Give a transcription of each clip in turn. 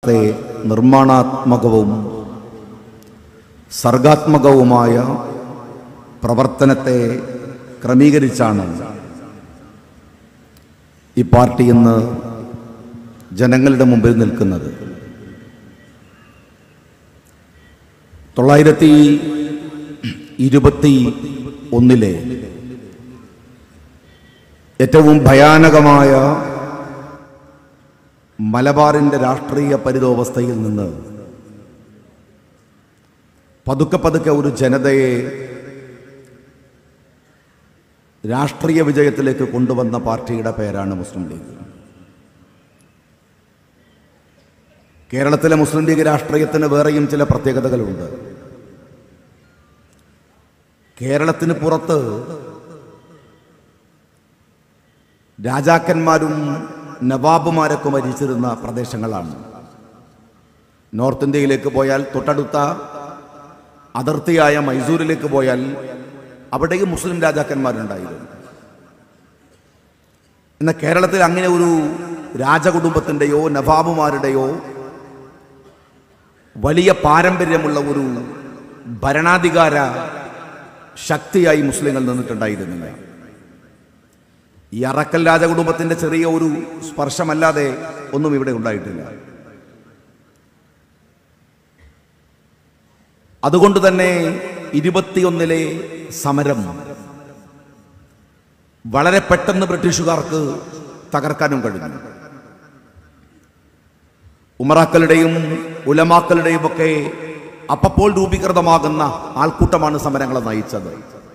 കാലത്തെ നിർമ്മാണാത്മകവും സർഗാത്മകവുമായ പ്രവർത്തനത്തെ ക്രമീകരിച്ചാണ് ഈ പാർട്ടി ഇന്ന് ജനങ്ങളുടെ മുമ്പിൽ നിൽക്കുന്നത്. 1921 ഏറ്റവും ഭയാനകമായ മലബാറിൻ്റെ രാഷ്ട്രീയ പരിതോവസ്ഥയിൽ നിന്ന് പതുക്കെ പതുക്കെ ഒരു ജനതയെ രാഷ്ട്രീയ വിജയത്തിലേക്ക് കൊണ്ടുവന്ന പാർട്ടിയുടെ പേരാണ് മുസ്ലിം ലീഗ്. കേരളത്തിലെ മുസ്ലിം ലീഗ് രാഷ്ട്രീയത്തിന് വേറെയും ചില പ്രത്യേകതകളുണ്ട്. കേരളത്തിന് പുറത്ത് രാജാക്കന്മാരും നവാബുമാരൊക്കെ ഭരിച്ചിരുന്ന പ്രദേശങ്ങളാണ്. നോർത്ത് ഇന്ത്യയിലേക്ക് പോയാൽ, തൊട്ടടുത്ത അതിർത്തിയായ മൈസൂരിലേക്ക് പോയാൽ അവിടെയും മുസ്ലിം രാജാക്കന്മാരുണ്ടായിരുന്നു. എന്നാൽ കേരളത്തിൽ അങ്ങനെ ഒരു രാജകുടുംബത്തിൻ്റെയോ നവാബുമാരുടെയോ വലിയ പാരമ്പര്യമുള്ള ഒരു ഭരണാധികാര ശക്തിയായി മുസ്ലിങ്ങൾ നിന്നിട്ടുണ്ടായിരുന്നില്ല. ഈ അറക്കൽ രാജകുടുംബത്തിൻ്റെ ചെറിയ ഒരു സ്പർശമല്ലാതെ ഒന്നും ഇവിടെ ഉണ്ടായിട്ടില്ല. അതുകൊണ്ട് തന്നെ 21 സമരം വളരെ പെട്ടെന്ന് ബ്രിട്ടീഷുകാർക്ക് തകർക്കാനും കഴിഞ്ഞു. ഉമറാക്കളുടെയും ഉലമാക്കളുടെയും ഒക്കെ അപ്പോൾ രൂപീകൃതമാകുന്ന ആൾക്കൂട്ടമാണ് സമരങ്ങളെ നയിച്ചത്.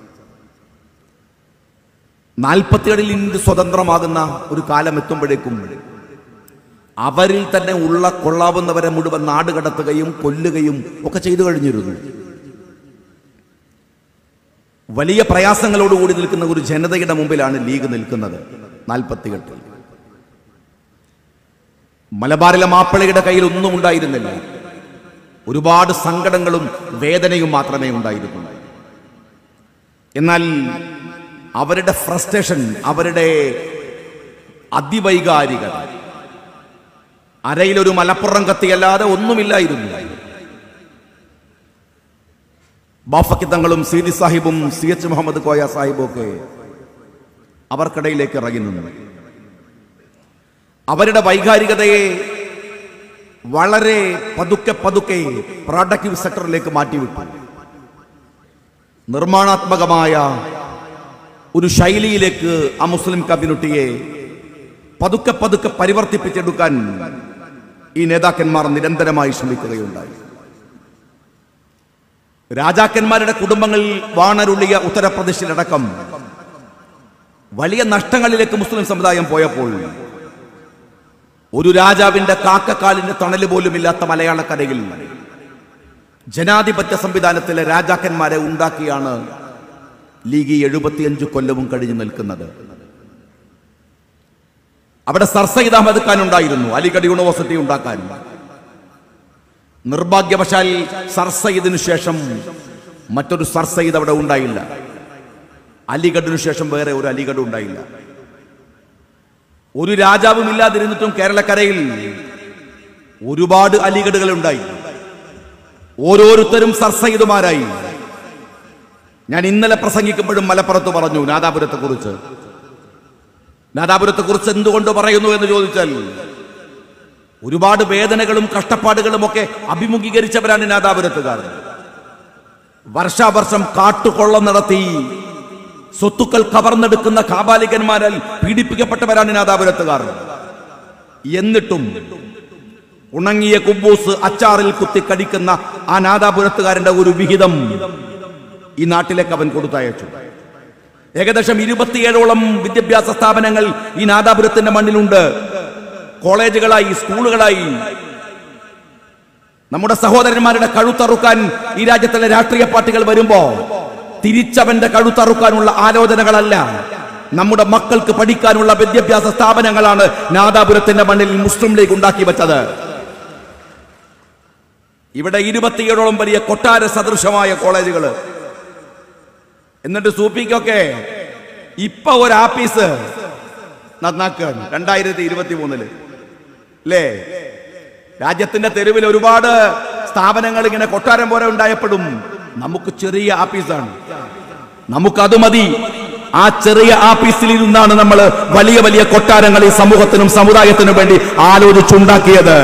47 ഇന്ത്യ സ്വതന്ത്രമാകുന്ന ഒരു കാലം എത്തുമ്പോഴേക്കും അവരിൽ തന്നെ ഉള്ള കൊള്ളാവുന്നവരെ മുഴുവൻ നാട് കടത്തുകയും കൊല്ലുകയും ഒക്കെ ചെയ്തു കഴിഞ്ഞിരുന്നു. വലിയ പ്രയാസങ്ങളോടുകൂടി നിൽക്കുന്ന ഒരു ജനതയുടെ മുമ്പിലാണ് ലീഗ് നിൽക്കുന്നത്. 48 മലബാറിലെ മാപ്പിളയുടെ കയ്യിൽ ഒന്നും ഉണ്ടായിരുന്നില്ല. ഒരുപാട് സങ്കടങ്ങളും വേദനയും മാത്രമേ ഉണ്ടായിരുന്നു. എന്നാൽ അവരുടെ ഫ്രസ്ട്രേഷൻ, അവരുടെ അതിവൈകാരികത, അരയിലൊരു മലപ്പുറം കത്തിയല്ലാതെ ഒന്നുമില്ലായിരുന്നു. ബാഫക്കി തങ്ങളും സീതി സാഹിബും CH മുഹമ്മദ് കോയ സാഹിബും ഒക്കെ അവർക്കിടയിലേക്ക് ഇറങ്ങി നിന്നു. അവരുടെ വൈകാരികതയെ വളരെ പതുക്കെ പതുക്കെ പ്രൊഡക്റ്റീവ് സെക്ടറിലേക്ക് മാറ്റിവിട്ടു. നിർമ്മാണാത്മകമായ ഒരു ശൈലിയിലേക്ക് ആ മുസ്ലിം കമ്മ്യൂണിറ്റിയെ പതുക്കെ പതുക്കെ പരിവർത്തിപ്പിച്ചെടുക്കാൻ ഈ നേതാക്കന്മാർ നിരന്തരമായി ശ്രമിക്കുകയുണ്ടായി. രാജാക്കന്മാരുടെ കുടുംബങ്ങളിൽ വാണരുളിയ ഉത്തർപ്രദേശിലടക്കം വലിയ നഷ്ടങ്ങളിലേക്ക് മുസ്ലിം സമുദായം പോയപ്പോൾ ഒരു രാജാവിന്റെ കാക്കക്കാലിന്റെ തണല് പോലും ഇല്ലാത്ത മലയാളക്കരയിൽ ജനാധിപത്യ സംവിധാനത്തിലെ രാജാക്കന്മാരെ ഉണ്ടാക്കിയാണ് ലീഗ് 75 കൊല്ലവും കഴിഞ്ഞു നിൽക്കുന്നത്. അവിടെ സർ സയ്യിദ് അഹമ്മദ് ഖാൻ ഉണ്ടായിരുന്നു, അലിഗഡ് യൂണിവേഴ്സിറ്റി ഉണ്ടാക്കാൻ. നിർഭാഗ്യവശാൽ സർ സയ്യിദിനു ശേഷം മറ്റൊരു സർ സയ്യിദ് അവിടെ ഉണ്ടായില്ല. അലിഗഡിനു ശേഷം വേറെ ഒരു അലിഗഡ് ഉണ്ടായില്ല. ഒരു രാജാവും ഇല്ലാതിരുന്നിട്ടും കേരളക്കരയിൽ ഒരുപാട് അലിഗഡുകൾ ഉണ്ടായി. ഓരോരുത്തരും സർ സയ്യിദുമാരായി. ഞാൻ ഇന്നലെ പ്രസംഗിക്കുമ്പോഴും മലപ്പുറത്ത് പറഞ്ഞു നാദാപുരത്തെക്കുറിച്ച്. നാദാപുരത്തെക്കുറിച്ച് എന്തുകൊണ്ട് പറയുന്നു എന്ന് ചോദിച്ചാൽ, ഒരുപാട് വേദനകളും കഷ്ടപ്പാടുകളും ഒക്കെ അഭിമുഖീകരിച്ചവരാണ് നാദാപുരത്തുകാർ. വർഷാവർഷം കാട്ടുകൊള്ള നടത്തി സ്വത്തുക്കൾ കവർന്നെടുക്കുന്ന കാബാലികന്മാരാൽ പീഡിപ്പിക്കപ്പെട്ടവരാണ് നാദാപുരത്തുകാർ. എന്നിട്ടും ഉണങ്ങിയ കുബൂസ് അച്ചാറിൽ കുത്തി കടിക്കുന്ന ആ നാദാപുരത്തുകാരന്റെ ഒരു വിഹിതം ഈ നാട്ടിലേക്ക് അവൻ കൊടുത്തയച്ചു. ഏകദേശം 27ഓളം വിദ്യാഭ്യാസ സ്ഥാപനങ്ങൾ ഈ നാദാപുരത്തിന്റെ മണ്ണിലുണ്ട്. കോളേജുകളായി, സ്കൂളുകളായി. നമ്മുടെ സഹോദരന്മാരുടെ കഴുത്തറുക്കാൻ ഈ രാജ്യത്തിലെ രാഷ്ട്രീയ പാർട്ടികൾ വരുമ്പോ തിരിച്ചവന്റെ കഴുത്തറുക്കാനുള്ള ആലോചനകളല്ല, നമ്മുടെ മക്കൾക്ക് പഠിക്കാനുള്ള വിദ്യാഭ്യാസ സ്ഥാപനങ്ങളാണ് നാദാപുരത്തിന്റെ മണ്ണിൽ മുസ്ലിം ലീഗ് ഉണ്ടാക്കി വെച്ചത്. ഇവിടെ 27ഓളം വലിയ കൊട്ടാര സദൃശമായ കോളേജുകൾ. എന്നിട്ട് സൂപ്പിക്കൊക്കെ ഇപ്പൊ ഒരു ആപ്പീസ് നന്നാക്കാൻ 2023 അല്ലേ? രാജ്യത്തിന്റെ തെരുവിൽ ഒരുപാട് സ്ഥാപനങ്ങൾ ഇങ്ങനെ കൊട്ടാരം പോലെ ഉണ്ടായപ്പോഴും നമുക്ക് ചെറിയ ആഫീസാണ്, നമുക്കത് മതി. ആ ചെറിയ ആഫീസിൽ ഇരുന്നാണ് നമ്മൾ വലിയ വലിയ കൊട്ടാരങ്ങൾ ഈ സമൂഹത്തിനും സമുദായത്തിനും വേണ്ടി ആലോചിച്ചുണ്ടാക്കിയത്.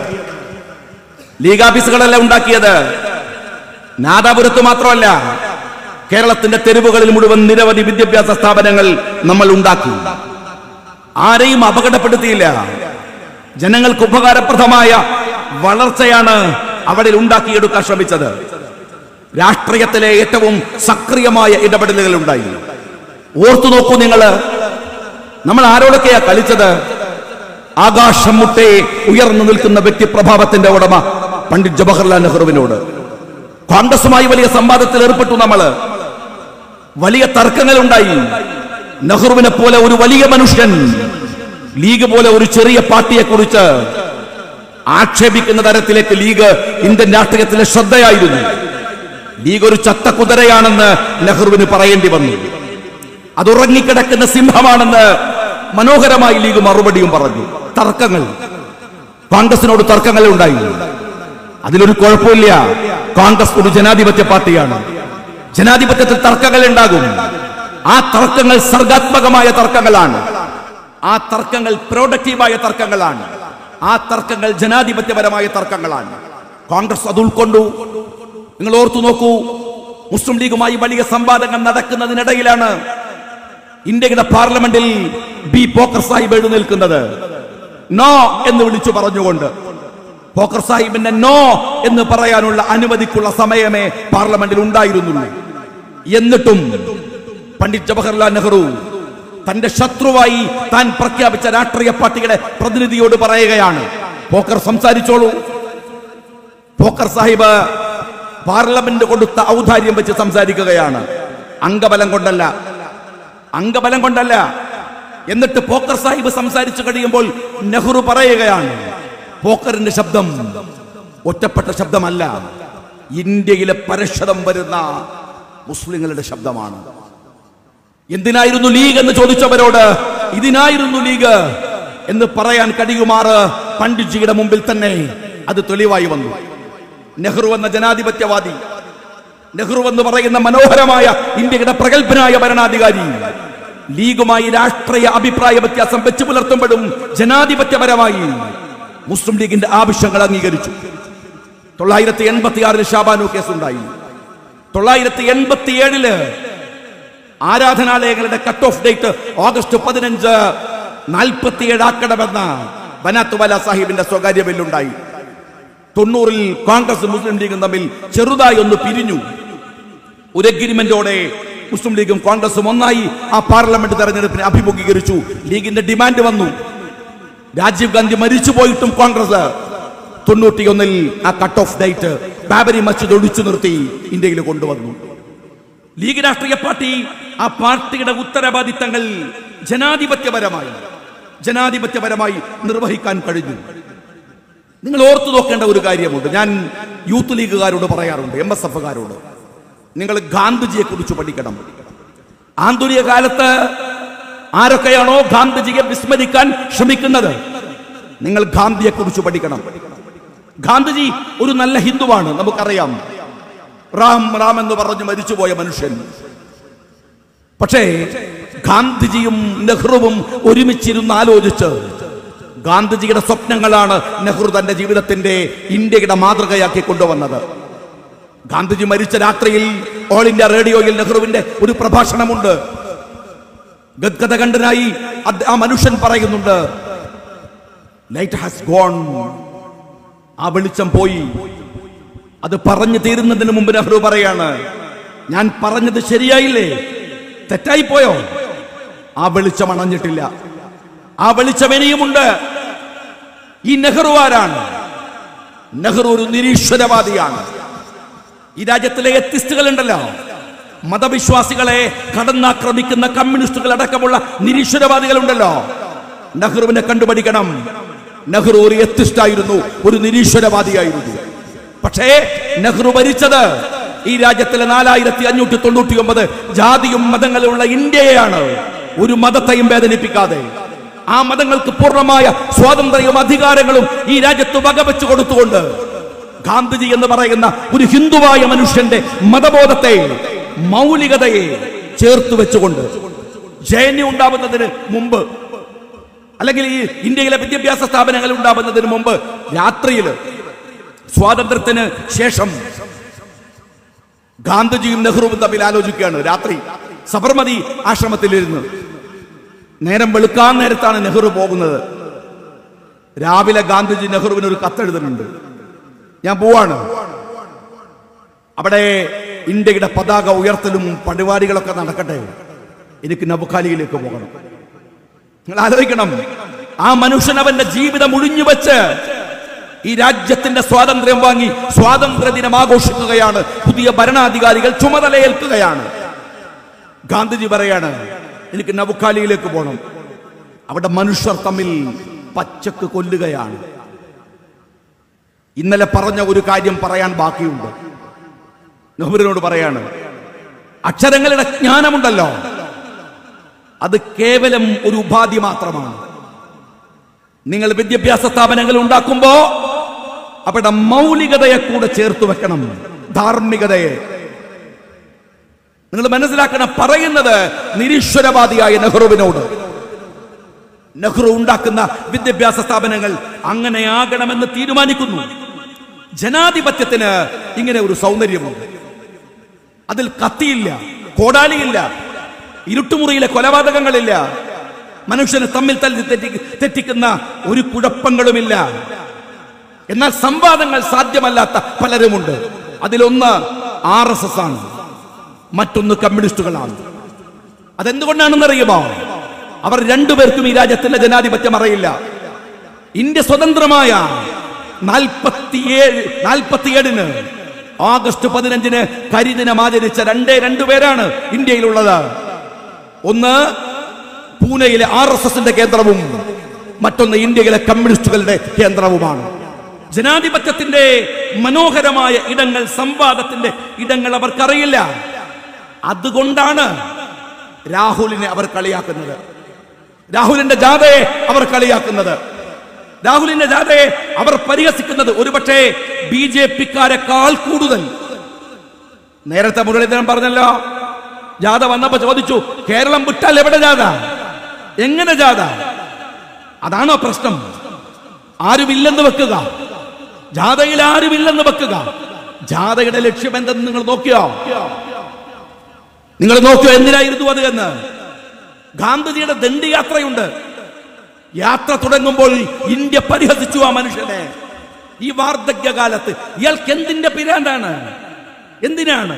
ലീഗ് ഓഫീസുകളല്ല ഉണ്ടാക്കിയത്. നാദാപുരത്ത് മാത്രമല്ല, കേരളത്തിന്റെ തെരുവുകളിൽ മുഴുവൻ നിരവധി വിദ്യാഭ്യാസ സ്ഥാപനങ്ങൾ നമ്മൾ ഉണ്ടാക്കി. ആരെയും അപകടപ്പെടുത്തിയില്ല. ജനങ്ങൾക്ക് ഉപകാരപ്രദമായ വളർച്ചയാണ് അവിടെ ഉണ്ടാക്കിയെടുക്കാൻ ശ്രമിച്ചത്. രാഷ്ട്രീയത്തിലെ ഏറ്റവും സക്രിയമായ ഇടപെടലുകൾ ഉണ്ടായി. ഓർത്തു നോക്കൂ നിങ്ങൾ, നമ്മൾ ആരോടൊക്കെയാ കളിച്ചത്? ആകാശം മുട്ടേ ഉയർന്നു നിൽക്കുന്ന വ്യക്തിപ്രഭാവത്തിന്റെ ഉടമ പണ്ഡിറ്റ് ജവഹർലാൽ നെഹ്റുവിനോട്. കോൺഗ്രസുമായി വലിയ സംവാദത്തിൽ ഏർപ്പെട്ടു. നമ്മള് വലിയ തർക്കങ്ങൾ ഉണ്ടായി. നെഹ്റുവിനെ പോലെ ഒരു വലിയ മനുഷ്യൻ ലീഗ് പോലെ ഒരു ചെറിയ പാർട്ടിയെ കുറിച്ച് ആക്ഷേപിക്കുന്ന തരത്തിലേക്ക് ലീഗ് ഇന്ത്യൻ രാഷ്ട്രീയത്തിലെ ശ്രദ്ധയായിരുന്നു. ലീഗ് ഒരു ചത്തക്കുതിരയാണെന്ന് നെഹ്റുവിന് പറയേണ്ടി വന്നു. അത് ഉറങ്ങിക്കിടക്കുന്ന സിംഹമാണെന്ന് മനോഹരമായി ലീഗ് മറുപടിയും പറഞ്ഞു. തർക്കങ്ങൾ, കോൺഗ്രസിനോട് തർക്കങ്ങൾ ഉണ്ടായി. അതിലൊരു കുഴപ്പമില്ല. കോൺഗ്രസ് ഒരു ജനാധിപത്യ പാർട്ടിയാണ്. ജനാധിപത്യത്തിൽ തർക്കങ്ങൾ ഉണ്ടാകും. ആ തർക്കങ്ങൾ സർഗാത്മകമായ തർക്കങ്ങളാണ്. ആ തർക്കങ്ങൾ പ്രൊഡക്റ്റീവായ തർക്കങ്ങളാണ്. ആ തർക്കങ്ങൾ ജനാധിപത്യപരമായ തർക്കങ്ങളാണ്. കോൺഗ്രസ് അത് ഉൾക്കൊണ്ടു. നിങ്ങൾ ഓർത്തു നോക്കൂ, മുസ്ലിം ലീഗുമായി വലിയ സംവാദങ്ങൾ നടക്കുന്നതിനിടയിലാണ് ഇന്ത്യയുടെ പാർലമെന്റിൽ ബി പോക്കർ സാഹിബ് എഴുന്നേൽക്കുന്നത്. നോ എന്ന് വിളിച്ചു പറഞ്ഞുകൊണ്ട്. പോക്കർ സാഹിബിന്റെ നോ എന്ന് പറയാനുള്ള അനുമതിക്കുള്ള സമയമേ പാർലമെന്റിൽ ഉണ്ടായിരുന്നുള്ളൂ. എന്നിട്ടും പണ്ഡിറ്റ് ജവഹർലാൽ നെഹ്റു തന്റെ ശത്രുവായി താൻ പ്രഖ്യാപിച്ച രാഷ്ട്രീയ പാർട്ടിയുടെ പ്രതിനിധിയോട് പറയുകയാണ്, പോക്കർ സംസാരിച്ചോളൂ. പോക്കർ സാഹിബ് പാർലമെന്റ് കൊടുത്ത ഔദാര്യം വെച്ച് സംസാരിക്കുകയാണ്. അംഗബലം കൊണ്ടല്ല, അംഗബലം കൊണ്ടല്ല. എന്നിട്ട് പോക്കർ സാഹിബ് സംസാരിച്ചു കഴിയുമ്പോൾ നെഹ്റു പറയുകയാണ്, പോക്കറിന്റെ ശബ്ദം ഒറ്റപ്പെട്ട ശബ്ദമല്ല, ഇന്ത്യയിലെ പരക്ഷതം വരുന്ന മുസ്ലിങ്ങളുടെ ശബ്ദമാണ്. എന്തിനായിരുന്നു ലീഗ് എന്ന് ചോദിച്ചവരോട് ഇതിനായിരുന്നു ലീഗ് എന്ന് പറയാൻ കഴിയുമാറ് പണ്ഡിറ്റ്ജിയുടെ മുമ്പിൽ തന്നെ അത് തെളിവായി വന്നു. നെഹ്റു എന്ന ജനാധിപത്യവാദി, നെഹ്റു എന്ന് പറയുന്ന മനോഹരമായ ഇന്ത്യയുടെ പ്രഗത്ഭനായ ഭരണാധികാരി ലീഗുമായി രാഷ്ട്രീയ അഭിപ്രായ വ്യത്യാസം വെച്ചു പുലർത്തുമ്പോഴും ജനാധിപത്യപരമായി മുസ്ലിം ലീഗിന്റെ ആവശ്യങ്ങൾ അംഗീകരിച്ചു. 986 ഷാബാനു കേസുണ്ടായി. 987 ആരാധനാലയങ്ങളുടെ കട്ട് ഓഫ് ഡേറ്റ് ഓഗസ്റ്റ് 15 47 ആക്കണമെന്ന ബനാത്തുവാല സാഹിബിന്റെ സ്വകാര്യ ബില്ലുണ്ടായി. 90 കോൺഗ്രസ് മുസ്ലിം ലീഗും തമ്മിൽ ചെറുതായി ഒന്ന് പിരിഞ്ഞു. ഒരു എഗ്രിമെന്റോടെ മുസ്ലിം ലീഗും കോൺഗ്രസും ഒന്നായി ആ പാർലമെന്റ് തെരഞ്ഞെടുപ്പിനെ അഭിമുഖീകരിച്ചു. ലീഗിന്റെ ഡിമാൻഡ് വന്നു. രാജീവ് ഗാന്ധി മരിച്ചു പോയിട്ടും കോൺഗ്രസ് 91 ആ cut off date Babri Masjid ഒഴിച്ചു നിർത്തി ഇന്ത്യയിൽ കൊണ്ടുവന്നു. ലീഗ് രാഷ്ട്രീയ പാർട്ടി ആ പാർട്ടിയുടെ ഉത്തരവാദിത്തങ്ങൾ ജനാധിപത്യപരമായി നിർവഹിക്കാൻ കഴിഞ്ഞു. നിങ്ങൾ ഓർത്തു നോക്കേണ്ട ഒരു കാര്യമുണ്ട്. ഞാൻ യൂത്ത് ലീഗുകാരോട് പറയാറുണ്ട്, MSFകാരോട്, നിങ്ങൾ ഗാന്ധിജിയെ കുറിച്ച് പഠിക്കണം. ആധുനിക കാലത്ത് ആരൊക്കെയാണോ ഗാന്ധിജിയെ വിസ്മരിക്കാൻ ശ്രമിക്കുന്നത്, നിങ്ങൾ ഗാന്ധിയെ കുറിച്ച് പഠിക്കണം. ഗാന്ധിജി ഒരു നല്ല ഹിന്ദുവാണ്, നമുക്കറിയാം. റാം റാം എന്ന് പറഞ്ഞു മരിച്ചുപോയ മനുഷ്യൻ. പക്ഷേ ഗാന്ധിജിയും നെഹ്റുവും ഒരുമിച്ചിരുന്ന് ആലോചിച്ച് ഗാന്ധിജിയുടെ സ്വപ്നങ്ങളാണ് നെഹ്റു തന്റെ ജീവിതത്തിന്റെ ഇന്ത്യയുടെ മാതൃകയാക്കി കൊണ്ടുവന്നത്. ഗാന്ധിജി മരിച്ച രാത്രിയിൽ ഓൾ ഇന്ത്യ റേഡിയോയിൽ നെഹ്റുവിന്റെ ഒരു പ്രഭാഷണമുണ്ട്. ഗദ്ഗദകണ്ഠനായി ആ മനുഷ്യൻ പറയുന്നുണ്ട്, ലൈറ്റ് ഹാസ് ഗോൺ, ആ വെളിച്ചം പോയി. അത് പറഞ്ഞു തീരുന്നതിന് മുമ്പ് നെഹ്റു പറയാണ്, ഞാൻ പറഞ്ഞത് ശരിയായില്ലേ, തെറ്റായി പോയോ? ആ വെളിച്ചം അണഞ്ഞിട്ടില്ല, ആ വെളിച്ചം ഇനിയുമുണ്ട്. ഈ നെഹ്റു ആരാണ്? നെഹ്റു ഒരു നിരീശ്വരവാദിയാണ്. ഈ രാജ്യത്തിലെ എത്തിസ്റ്റുകൾ ഉണ്ടല്ലോ, മതവിശ്വാസികളെ കടന്നാക്രമിക്കുന്ന കമ്മ്യൂണിസ്റ്റുകൾ അടക്കമുള്ള നിരീശ്വരവാദികൾ ഉണ്ടല്ലോ, നെഹ്റുവിനെ കണ്ടുപഠിക്കണം. നെഹ്റു ഒരു എത്തിസ്റ്റ് ആയിരുന്നു, ഒരു നിരീശ്വരവാദിയായിരുന്നു. പക്ഷേ നെഹ്റു ഭരിച്ചത് ഈ രാജ്യത്തിലെ 4599 ജാതിയും മതങ്ങളുള്ള ഇന്ത്യയാണ്, ഒരു മതത്തെയും വേദനിപ്പിക്കാതെ. ആ മതങ്ങൾക്ക് പൂർണ്ണമായ സ്വാതന്ത്ര്യവും അധികാരങ്ങളും ഈ രാജ്യത്ത് വകവെച്ചു കൊടുത്തുകൊണ്ട് ഗാന്ധിജി എന്ന് പറയുന്ന ഒരു ഹിന്ദുവായ മനുഷ്യന്റെ മതബോധത്തെ, മൗലികതയെ ചേർത്ത് വെച്ചുകൊണ്ട് ജയന്യം ഉണ്ടാവുന്നതിന് മുമ്പ്, അല്ലെങ്കിൽ ഈ ഇന്ത്യയിലെ വിദ്യാഭ്യാസ സ്ഥാപനങ്ങൾ ഉണ്ടാവുന്നതിന് മുമ്പ്, രാത്രിയിൽ സ്വാതന്ത്ര്യത്തിന് ശേഷം ഗാന്ധിജിയും നെഹ്റുവും തമ്മിൽ ആലോചിക്കുകയാണ്. രാത്രി സബർമതി ആശ്രമത്തിലിരുന്ന് നേരം വെളുക്കാൻ നേരത്താണ് നെഹ്റു പോകുന്നത്. രാവിലെ ഗാന്ധിജി നെഹ്റുവിന് ഒരു കത്തെഴുതുന്നുണ്ട്. ഞാൻ പോവാണ്, അവിടെ ഇന്ത്യയുടെ പതാക ഉയർത്തലും പരിപാടികളൊക്കെ നടക്കട്ടെ, എനിക്ക് നബുഖാലിയിലേക്ക് പോകണം. നിങ്ങൾ ആലോചിക്കണം, ആ മനുഷ്യൻ അവന്റെ ജീവിതം ഒഴിഞ്ഞു വെച്ച് ഈ രാജ്യത്തിന്റെ സ്വാതന്ത്ര്യം വാങ്ങി സ്വാതന്ത്ര്യ ദിനം ആഘോഷിക്കുകയാണ്. പുതിയ ഭരണാധികാരികൾ ചുമതലയേൽക്കുകയാണ്. ഗാന്ധിജി പറയാണ്, എനിക്ക് നബുഖാലിയിലേക്ക് പോകണം. അവിടെ മനുഷ്യർ തമ്മിൽ പച്ചക്ക് കൊല്ലുകയാണ്. ഇന്നലെ പറഞ്ഞ ഒരു കാര്യം പറയാൻ ബാക്കിയുണ്ട്. നെഹ്റുവിനോട് പറയാണ്, അക്ഷരങ്ങളുടെ ജ്ഞാനമുണ്ടല്ലോ, അത് കേവലം ഒരു ഉപാധി മാത്രമാണ്. നിങ്ങൾ വിദ്യാഭ്യാസ സ്ഥാപനങ്ങൾ ഉണ്ടാക്കുമ്പോ അവിടെ മൗലികതയെ കൂടെ ചേർത്ത് വെക്കണം, ധാർമ്മികതയെ. നിങ്ങൾ മനസ്സിലാക്കണം, പറയുന്നത് നിരീശ്വരവാദിയായ നെഹ്റുവിനോട്. നെഹ്റു ഉണ്ടാക്കുന്ന വിദ്യാഭ്യാസ സ്ഥാപനങ്ങൾ അങ്ങനെയാകണമെന്ന് തീരുമാനിക്കുന്നു. ജനാധിപത്യത്തിന് ഇങ്ങനെ ഒരു സൗന്ദര്യമുണ്ട്. അതിൽ കത്തിയില്ല, കോടാലിയില്ല, ഇരുട്ടുമുറിയിലെ കൊലപാതകങ്ങളില്ല, മനുഷ്യന് തമ്മിൽ തല്ലി തെറ്റിക്കുന്ന ഒരു കുഴപ്പങ്ങളുമില്ല. എന്നാൽ സംവാദങ്ങൾ സാധ്യമല്ലാത്ത പലരുമുണ്ട്. അതിലൊന്ന് RSS ആണ്, മറ്റൊന്ന് കമ്മ്യൂണിസ്റ്റുകളാണ്. അതെന്തുകൊണ്ടാണെന്നറിയുമോ? അവർ രണ്ടുപേർക്കും ഈ രാജ്യത്തിന്റെ ജനാധിപത്യം അറിയില്ല. ഇന്ത്യ സ്വതന്ത്രമായ 47 ആഗസ്റ്റ് 15 കരിദിനം ആചരിച്ച രണ്ടു പേരാണ് ഇന്ത്യയിലുള്ളത്. ഒന്ന് പൂനെയിലെ RSSന്റെ കേന്ദ്രവും മറ്റൊന്ന് ഇന്ത്യയിലെ കമ്മ്യൂണിസ്റ്റുകളുടെ കേന്ദ്രവുമാണ്. ജനാധിപത്യത്തിന്റെ മനോഹരമായ ഇടങ്ങൾ, സംവാദത്തിന്റെ ഇടങ്ങൾ അവർക്കറിയില്ല. അതുകൊണ്ടാണ് രാഹുലിനെ അവർ കളിയാക്കുന്നത്, രാഹുലിന്റെ ജാഥയെ അവർ കളിയാക്കുന്നത്, രാഹുലിന്റെ ജാഥയെ അവർ പരിഹസിക്കുന്നത്. ഒരുപക്ഷെ BJP-ക്കാരെക്കാൾ കൂടുതൽ. നേരത്തെ മുരളീധരൻ പറഞ്ഞല്ലോ, ജാഥ വന്നപ്പോ ചോദിച്ചു, കേരളം വിട്ടാൽ എവിടെ ജാഥ, എങ്ങനെ ജാഥ? അതാണോ പ്രശ്നം? ആരുമില്ലെന്ന് വെക്കുക, ജാഥയിൽ ആരുമില്ലെന്ന് വെക്കുക. ജാഥയുടെ ലക്ഷ്യം എന്തെന്ന് നിങ്ങൾ നോക്കിയോ? എന്തിനായിരുന്നു അത് എന്ന്? ഗാന്ധിജിയുടെ ദണ്ഡിയാത്രയുണ്ട്. യാത്ര തുടങ്ങുമ്പോൾ ഇന്ത്യ പരിഹസിച്ചു ആ മനുഷ്യനെ. ഈ വാർദ്ധക്യകാലത്ത് ഇയാൾക്ക് എന്തിന്റെ പിരാന്താണ്? എന്തിനാണ്?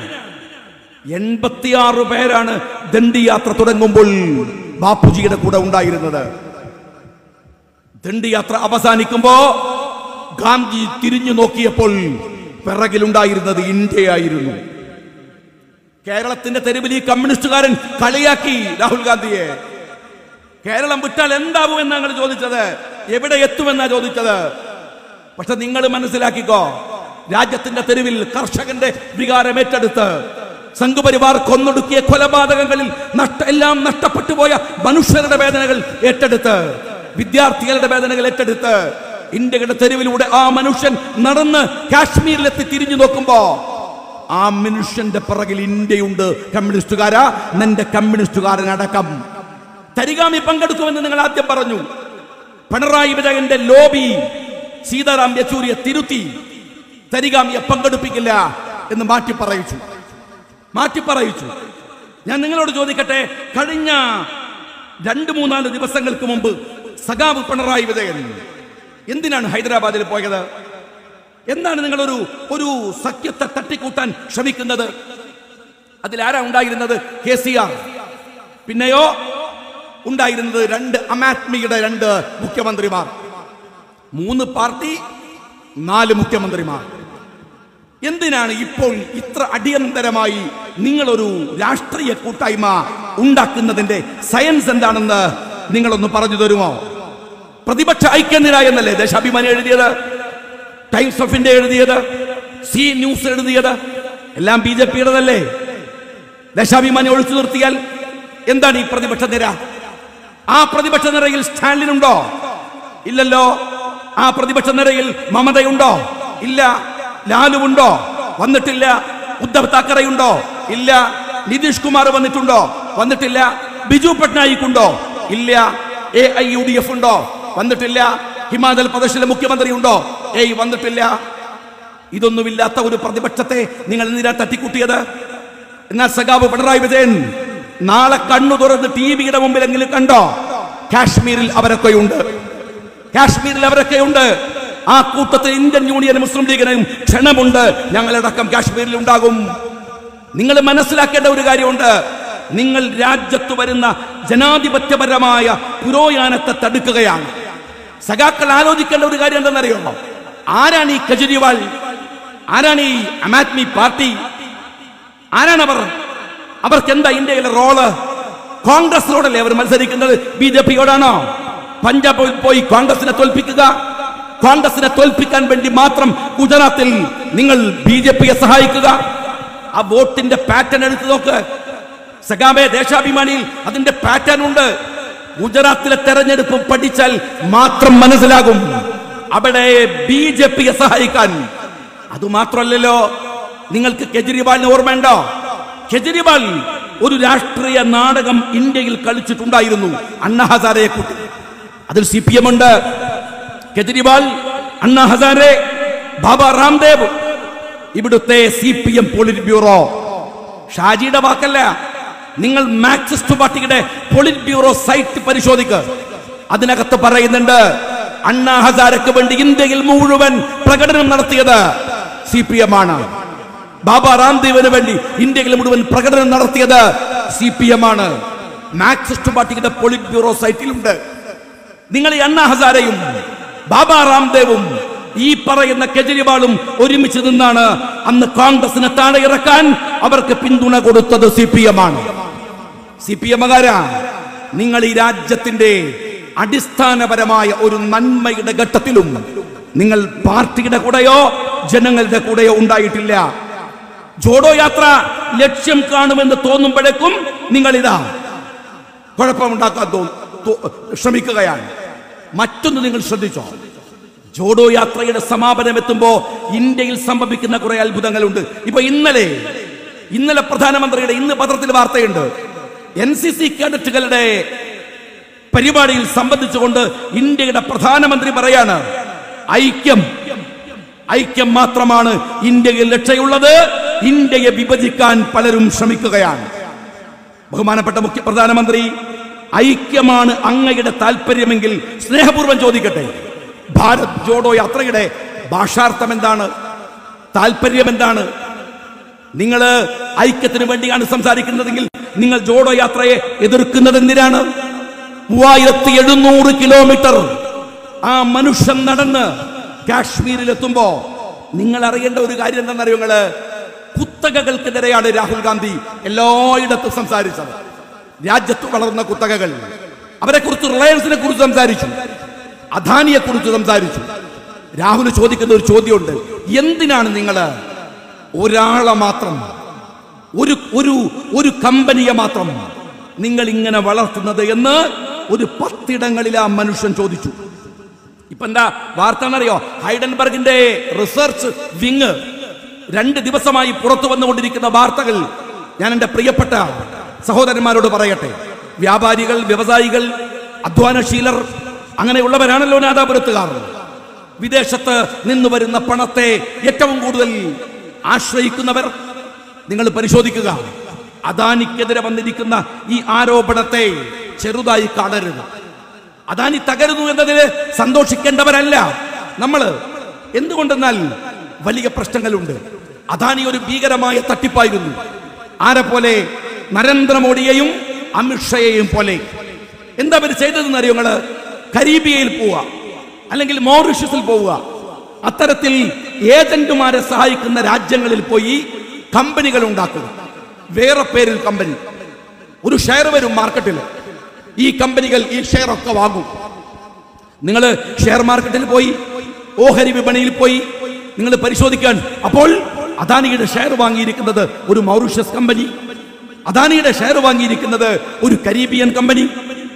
86 പേരാണ് ദണ്ഡിയാത്ര തുടങ്ങുമ്പോൾ ബാപ്പുജിയുടെ കൂടെ ഉണ്ടായിരുന്നത്. ദണ്ഡിയാത്ര അവസാനിക്കുമ്പോ ഗാന്ധി തിരിഞ്ഞു നോക്കിയപ്പോൾ പിറകിലുണ്ടായിരുന്നത് ഇന്ത്യയായിരുന്നു. കേരളത്തിന്റെ തെരുവിൽ ഈ കമ്മ്യൂണിസ്റ്റുകാരൻ കളിയാക്കി രാഹുൽ ഗാന്ധിയെ. കേരളം വിട്ടാൽ എന്താവും എന്നാണ് ചോദിച്ചത്, എവിടെ എത്തുമെന്നാ ചോദിച്ചത്. പക്ഷെ നിങ്ങൾ മനസ്സിലാക്കിക്കോ, രാജ്യത്തിന്റെ തെരുവിൽ കർഷകന്റെ വികാരം ഏറ്റെടുത്ത്, സംഘപരിവാർ കൊന്നൊടുക്കിയ കൊലപാതകങ്ങളിൽ എല്ലാം നഷ്ടപ്പെട്ടു പോയ മനുഷ്യരുടെ വേദനകൾ ഏറ്റെടുത്ത്, വിദ്യാർത്ഥികളുടെ വേദനകൾ ഏറ്റെടുത്ത്, ഇന്ത്യയുടെ തെരുവിലൂടെ ആ മനുഷ്യൻ നടന്ന് കാശ്മീരിലെത്തി തിരിഞ്ഞു നോക്കുമ്പോ ആ മനുഷ്യന്റെ പിറകിൽ ഇന്ത്യയുണ്ട്. കമ്മ്യൂണിസ്റ്റുകാരാ, നിന്റെ കമ്മ്യൂണിസ്റ്റുകാരനടക്കം. തരിഗാമി പങ്കെടുക്കുമെന്ന് നിങ്ങൾ ആദ്യം പറഞ്ഞു. പിണറായി വിജയന്റെ ലോബി സീതാറാം യെച്ചൂരിയെ തിരുത്തി തരിഗാമിയെ പങ്കെടുപ്പിക്കില്ല എന്ന് മാറ്റി പറയിച്ചു. ഞാൻ നിങ്ങളോട് ചോദിക്കട്ടെ, കഴിഞ്ഞ 2-3 ദിവസങ്ങൾക്ക് മുമ്പ് സഖാവ് പിണറായി വിജയൻ എന്തിനാണ് ഹൈദരാബാദിൽ പോയത്? എന്താണ് നിങ്ങളൊരു സഖ്യത്തെ തട്ടിക്കൂട്ടാൻ ശ്രമിക്കുന്നത്? അതിലാരാ ഉണ്ടായിരുന്നത്? KCR. പിന്നെയോ ഉണ്ടായിരുന്നത് 2 ആം ആദ്മിയുടെ 2 മുഖ്യമന്ത്രിമാർ, 3 പാർട്ടി, 4 മുഖ്യമന്ത്രിമാർ. എന്തിനാണ് ഇപ്പോൾ ഇത്ര അടിയന്തരമായി നിങ്ങളൊരു രാഷ്ട്രീയ കൂട്ടായ്മ ഉണ്ടാക്കുന്നതിന്റെ സയൻസ് എന്താണെന്ന് നിങ്ങളൊന്ന് പറഞ്ഞു തരുമോ? പ്രതിപക്ഷ ഐക്യനിര എന്നല്ലേ ദേശാഭിമാനി എഴുതിയത്, ടൈംസ് ഓഫ് ഇന്ത്യ എഴുതിയത്, സി ന്യൂസ് എഴുതിയത്, എല്ലാം BJP-യുടേതല്ലേ? ദേശാഭിമാനി ഒഴിച്ചു നിർത്തിയാൽ എന്താണ് ഈ പ്രതിപക്ഷ നിര? ആ പ്രതിപക്ഷ നിരയിൽ സ്റ്റാലിൻ ഉണ്ടോ? ഇല്ലല്ലോ. ആ പ്രതിപക്ഷ നിരയിൽ മമതയുണ്ടോ? ഇല്ല. ലാലുവുണ്ടോ? വന്നിട്ടില്ല. ഉദ്ധവ് താക്കറെയുണ്ടോ? ഇല്ല. നിതീഷ് കുമാർ വന്നിട്ടുണ്ടോ? വന്നിട്ടില്ല. ബിജു പട്നായിക് ഉണ്ടോ? ഇല്ല. AIUDF ഉണ്ടോ? വന്നിട്ടില്ല. ഹിമാചൽ പ്രദേശിലെ മുഖ്യമന്ത്രി ഉണ്ടോ? വന്നിട്ടില്ല. ഇതൊന്നുമില്ലാത്ത ഒരു പ്രതിപക്ഷത്തെ നിങ്ങൾ എന്തിനാ തട്ടിക്കൂട്ടിയത്? എന്നാൽ സഖാവ് പിണറായി വിജയൻ നാളെ കണ്ണു തുറന്ന് ടിവിയുടെ മുമ്പിലെങ്കിലും കണ്ടോ? കാശ്മീരിൽ അവരൊക്കെയുണ്ട്. കാശ്മീരിൽ അവരൊക്കെയുണ്ട്. ആ കൂട്ടത്തിൽ ഇന്ത്യൻ യൂണിയൻ മുസ്ലിം ലീഗിനും ക്ഷണമുണ്ട്. ഞങ്ങളടക്കം കാശ്മീരിൽ ഉണ്ടാകും. നിങ്ങൾ മനസ്സിലാക്കേണ്ട ഒരു കാര്യമുണ്ട്. നിങ്ങൾ രാജ്യത്ത് വരുന്ന ജനാധിപത്യപരമായ പുരോഗമനത്തെ തടുക്കുകയാണ്. സഖാക്കൾ ആലോചിക്കേണ്ട ഒരു കാര്യം എന്താണെന്നറിയോ? ആരാണ് ഈ കെജ്രിവാൾ? ആരാണ് ഈ ആം ആദ്മി പാർട്ടി? ആരാണവർ? അവർക്ക് എന്താ ഇന്ത്യയിലെ റോള്? കോൺഗ്രസിനോടല്ലേ അവർ മത്സരിക്കുന്നത്? BJPയോടാണോ? പഞ്ചാബിൽ പോയി കോൺഗ്രസിനെ തോൽപ്പിക്കുക. കോൺഗ്രസിനെ തോൽപ്പിക്കാൻ വേണ്ടി മാത്രം ഗുജറാത്തിൽ നിങ്ങൾ BJPയെ സഹായിക്കുക. ആ വോട്ടിന്റെ പാറ്റേൺ എടുത്തു നോക്ക് സഖാബേ. ദേശാഭിമാനിയിൽ അതിന്റെ പാറ്റേൺ ഉണ്ട്. ഗുജറാത്തിലെ തെരഞ്ഞെടുപ്പ് പഠിച്ചാൽ മാത്രം മനസ്സിലാകും. അവിടെ BJPയെ സഹായിക്കാൻ. അതുമാത്രമല്ലല്ലോ, നിങ്ങൾക്ക് കെജ്രിവാളിനെ ഓർമ്മയുണ്ടോ? കെജ്രിവാൾ ഒരു രാഷ്ട്രീയ നാടകം ഇന്ത്യയിൽ കളിച്ചിട്ടുണ്ടായിരുന്നു, അണ്ണാ ഹസാരയെ കൂട്ടി. അതിൽ CPM ഉണ്ട്. കെജ്രിവാൾ, അണ്ണാ ഹസാരെ, ബാബ രാംദേവ്, ഇവിടുത്തെ CPM പോളിറ്റ് ബ്യൂറോ. ഷാജിയുടെ വാക്കല്ല. നിങ്ങൾ മാർക്സിസ്റ്റ് പാർട്ടിയുടെ പോളിറ്റ് ബ്യൂറോ സൈറ്റ് പരിശോധിക്കുക. അതിനകത്ത് പറയുന്നുണ്ട് അണ്ണാ ഹസാരക്ക് വേണ്ടി ഇന്ത്യയിൽ മുഴുവൻ പ്രകടനം നടത്തിയത് CPM ആണ്. ബാബ രാംദേവിന് വേണ്ടി ഇന്ത്യയിൽ മുഴുവൻ പ്രകടനം നടത്തിയത് CPM ആണ്. മാർക്സിസ്റ്റ് പാർട്ടിയുടെ പോളിറ്റ് ബ്യൂറോ സൈറ്റിലുണ്ട്. നിങ്ങൾ ഈ അണ്ണാ ഹസാരയും ബാബ രാംദേവും ഈ പറയുന്ന കെജ്രിവാളും ഒരുമിച്ച് നിന്നാണ് അന്ന് കോൺഗ്രസിനെ താഴെ ഇറക്കാൻ അവർക്ക് പിന്തുണ കൊടുത്തത് CPM ആണ്. CPM-കാരാ, നിങ്ങൾ ഈ രാജ്യത്തിന്റെ അടിസ്ഥാനപരമായ ഒരു നന്മയുടെ ഘട്ടത്തിലും നിങ്ങൾ പാർട്ടിയുടെ കൂടെയോ ജനങ്ങളുടെ കൂടെയോ ഉണ്ടായിട്ടില്ല. ജോഡോ യാത്ര ലക്ഷ്യം കാണുമെന്ന് തോന്നുമ്പോഴേക്കും നിങ്ങൾ ഇതാ കുഴപ്പമുണ്ടാക്കാൻ ശ്രമിക്കുകയാണ്. മറ്റൊന്ന് നിങ്ങൾ ശ്രദ്ധിച്ചോ? ജോഡോ യാത്രയുടെ സമാപനം എത്തുമ്പോ ഇന്ത്യയിൽ സംഭവിക്കുന്ന കുറെ അത്ഭുതങ്ങളുണ്ട്. ഇപ്പൊ ഇന്നലെ പ്രധാനമന്ത്രിയുടെ, ഇന്ന് പത്രത്തിൽ വാർത്തയുണ്ട്, NCC കേഡറ്റുകളുടെ പരിപാടിയിൽ സംബന്ധിച്ചുകൊണ്ട് ഇന്ത്യയുടെ പ്രധാനമന്ത്രി പറയാണ് ഐക്യം മാത്രമാണ് ഇന്ത്യയിൽ രക്ഷയുള്ളത്. ഇന്ത്യയെ വിഭജിക്കാൻ പലരും ശ്രമിക്കുകയാണ്. ബഹുമാനപ്പെട്ട പ്രധാനമന്ത്രി, ഐക്യമാണ് അങ്ങയുടെ താല്പര്യമെങ്കിൽ സ്നേഹപൂർവ്വം ചോദിക്കട്ടെ, ഭാരത് ജോഡോ യാത്രയുടെ ഭാഷാർത്ഥം എന്താണ്? താല്പര്യം എന്താണ്? നിങ്ങൾ ഐക്യത്തിന് വേണ്ടിയാണ് സംസാരിക്കുന്നതെങ്കിൽ നിങ്ങൾ ജോഡോ യാത്രയെ എതിർക്കുന്നത് എന്തിനാണ്? 3700 കിലോമീറ്റർ ആ മനുഷ്യൻ നടന്ന് കാശ്മീരിലെത്തുമ്പോ നിങ്ങൾ അറിയേണ്ട ഒരു കാര്യം എന്താണെന്നറിയോ? നിങ്ങള് കുത്തകകൾക്കെതിരെയാണ് രാഹുൽ ഗാന്ധി എല്ലായിടത്തും സംസാരിച്ചത്. രാജ്യത്ത് വളർന്ന കുത്തകകൾ, അവരെ കുറിച്ച്, റിലയൻസിനെ കുറിച്ച് സംസാരിച്ചു, അദാനിയെ കുറിച്ച് സംസാരിച്ചു. രാഹുൽ ചോദിക്കുന്ന ഒരു ചോദ്യമുണ്ട്, എന്തിനാണ് നിങ്ങൾ ഒരാളെ മാത്രം, ഒരു കമ്പനിയെ മാത്രം നിങ്ങൾ ഇങ്ങനെ വളർത്തുന്നത് എന്ന് ഒരു 10 ഇടങ്ങളിൽ ആ മനുഷ്യൻ ചോദിച്ചു. ഇപ്പൊ എന്താ വാർത്ത എന്നറിയോ? ഹൈഡൻബർഗിന്റെ റിസർച്ച് വിങ് 2 ദിവസമായി പുറത്തു വന്നുകൊണ്ടിരിക്കുന്ന വാർത്തകൾ ഞാൻ എന്റെ പ്രിയപ്പെട്ട സഹോദരന്മാരോട് പറയട്ടെ. വ്യാപാരികൾ, വ്യവസായികൾ, അധ്വാനശീലർ, അങ്ങനെയുള്ളവരാണല്ലോ നാദാപുരത്തുകാർ. വിദേശത്ത് നിന്ന് വരുന്ന പണത്തെ ഏറ്റവും കൂടുതൽ ആശ്രയിക്കുന്നവർ. നിങ്ങൾ പരിശോധിക്കുക. അദാനിക്കെതിരെ വന്നിരിക്കുന്ന ഈ ആരോപണത്തെ ചെറുതായി കാണരുത്. അദാനി തകരുന്നു എന്നതിൽ സന്തോഷിക്കേണ്ടവരല്ല നമ്മൾ. എന്തുകൊണ്ടെന്നാൽ വലിയ പ്രശ്നങ്ങളുണ്ട്. അദാനി ഒരു ഭീകരമായ തട്ടിപ്പായിരുന്നു. ആരെ പോലെ? നരേന്ദ്രമോദിയെയും അമിത്ഷയെയും പോലെ. എന്താ അവർ ചെയ്തതെന്ന് അറിയോ? നിങ്ങള് കരീബിയയിൽ പോവുക, അല്ലെങ്കിൽ മൗറീഷ്യസിൽ പോവുക, അത്തരത്തിൽ ഏജന്റുമാരെ സഹായിക്കുന്ന രാജ്യങ്ങളിൽ പോയി കമ്പനികൾ ഉണ്ടാക്കുക. വേറെ പേരിൽ കമ്പനി, ഒരു ഷെയർ വരും മാർക്കറ്റിൽ, ഈ കമ്പനികൾ ഈ ഷെയർ ഒക്കെ വാങ്ങും. നിങ്ങൾ ഷെയർ മാർക്കറ്റിൽ പോയി, ഓഹരി വിപണിയിൽ പോയി നിങ്ങൾ പരിശോധിക്കാൻ, അപ്പോൾ അദാനിയുടെ ഷെയർ വാങ്ങിയിരിക്കുന്നത് ഒരു മൗറീഷ്യസ് കമ്പനി, അദാനിയുടെ ഷെയർ വാങ്ങിയിരിക്കുന്നത് ഒരു കരീബിയൻ കമ്പനി.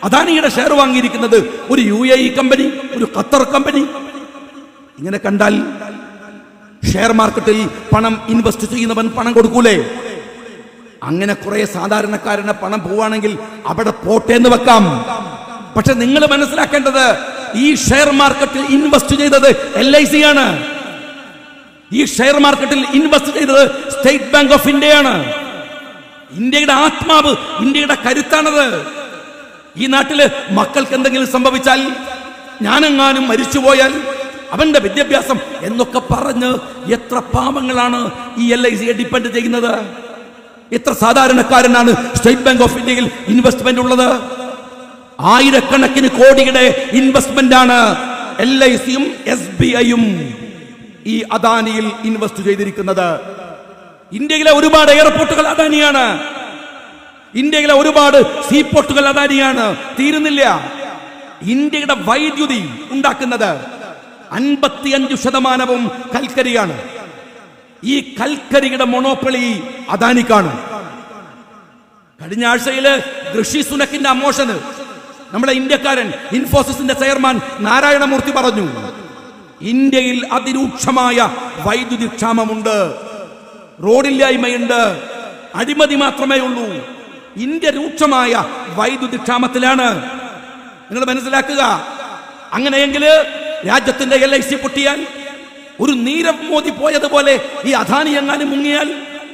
അദാനിയുടെ ഷെയർ വാങ്ങിയിരിക്കുന്നത് ഒരു UAE കമ്പനി, ഒരു ഖത്തർ കമ്പനി. ഇങ്ങനെ കണ്ടാൽ ഷെയർ മാർക്കറ്റിൽ പണം ഇൻവെസ്റ്റ് ചെയ്യുന്നവൻ പണം കൊടുക്കൂലേ? അങ്ങനെ കുറെ സാധാരണക്കാരന് പണം പോവാണെങ്കിൽ അവിടെ പോട്ടെ എന്ന് വെക്കാം. പക്ഷെ നിങ്ങൾ മനസ്സിലാക്കേണ്ടത്, ഈ ഷെയർ മാർക്കറ്റിൽ ഇൻവെസ്റ്റ് ചെയ്തത് LIC ആണ്. ഈ ഷെയർ മാർക്കറ്റിൽ ഇൻവെസ്റ്റ് ചെയ്തത് സ്റ്റേറ്റ് ബാങ്ക് ഓഫ് ഇന്ത്യയാണ്. ഇന്ത്യയുടെ ആത്മാവ്, ഇന്ത്യയുടെ കരുത്താണത്. ഈ നാട്ടില് മക്കൾക്ക് എന്തെങ്കിലും സംഭവിച്ചാൽ, ഞാനെങ്ങാനും മരിച്ചുപോയാൽ അവന്റെ വിദ്യാഭ്യാസം എന്നൊക്കെ പറഞ്ഞ് എത്ര പാവങ്ങളാണ് ഈ LIC ഡിപ്പെൻഡ് ചെയ്യുന്നത്? എത്ര സാധാരണക്കാരനാണ് സ്റ്റേറ്റ് ബാങ്ക് ഓഫ് ഇന്ത്യയിൽ ഇൻവെസ്റ്റ്മെന്റ് ഉള്ളത്? ആയിരക്കണക്കിന് കോടിയുടെ ഇൻവെസ്റ്റ്മെന്റ് ആണ് LICയും SBIയും ഈ അദാനിയിൽ ഇൻവെസ്റ്റ് ചെയ്തിരിക്കുന്നത്. ഇന്ത്യയിലെ ഒരുപാട് എയർപോർട്ടുകൾ അദാനിയാണ്. ഇന്ത്യയിലെ ഒരുപാട് സീപോർട്ടുകൾ അദാനിയാണ്. തീരുന്നില്ല. ഇന്ത്യയുടെ വൈദ്യുതി ഉണ്ടാക്കുന്നത് 55% കൽക്കരിയാണ്. ഈ കൽക്കരിയുടെ മൊണോപ്പൊളി അദാനിക്കാണ്. കഴിഞ്ഞ ആഴ്ചയില് ഋഷി സുനക്കിന്റെ അമോഷന് നമ്മുടെ ഇന്ത്യക്കാരൻ ഇൻഫോസിസിന്റെ ചെയർമാൻ നാരായണമൂർത്തി പറഞ്ഞു, ഇന്ത്യയിൽ അതിരൂക്ഷമായ വൈദ്യുതി ക്ഷാമമുണ്ട്, റോഡില്ലായ്മയുണ്ട്, അഴിമതി മാത്രമേ ഉള്ളൂ. ഇന്ത്യ രൂക്ഷമായ വൈദ്യുതി ക്ഷാമത്തിലാണ്. നിങ്ങൾ മനസ്സിലാക്കുക. അങ്ങനെയെങ്കിൽ രാജ്യത്തിന്റെ LIC പൊട്ടിയാൽ, ഒരു നീരവ് മോദി പോയതുപോലെ ഈ അദാനി എങ്ങാനും മുങ്ങിയാൽ,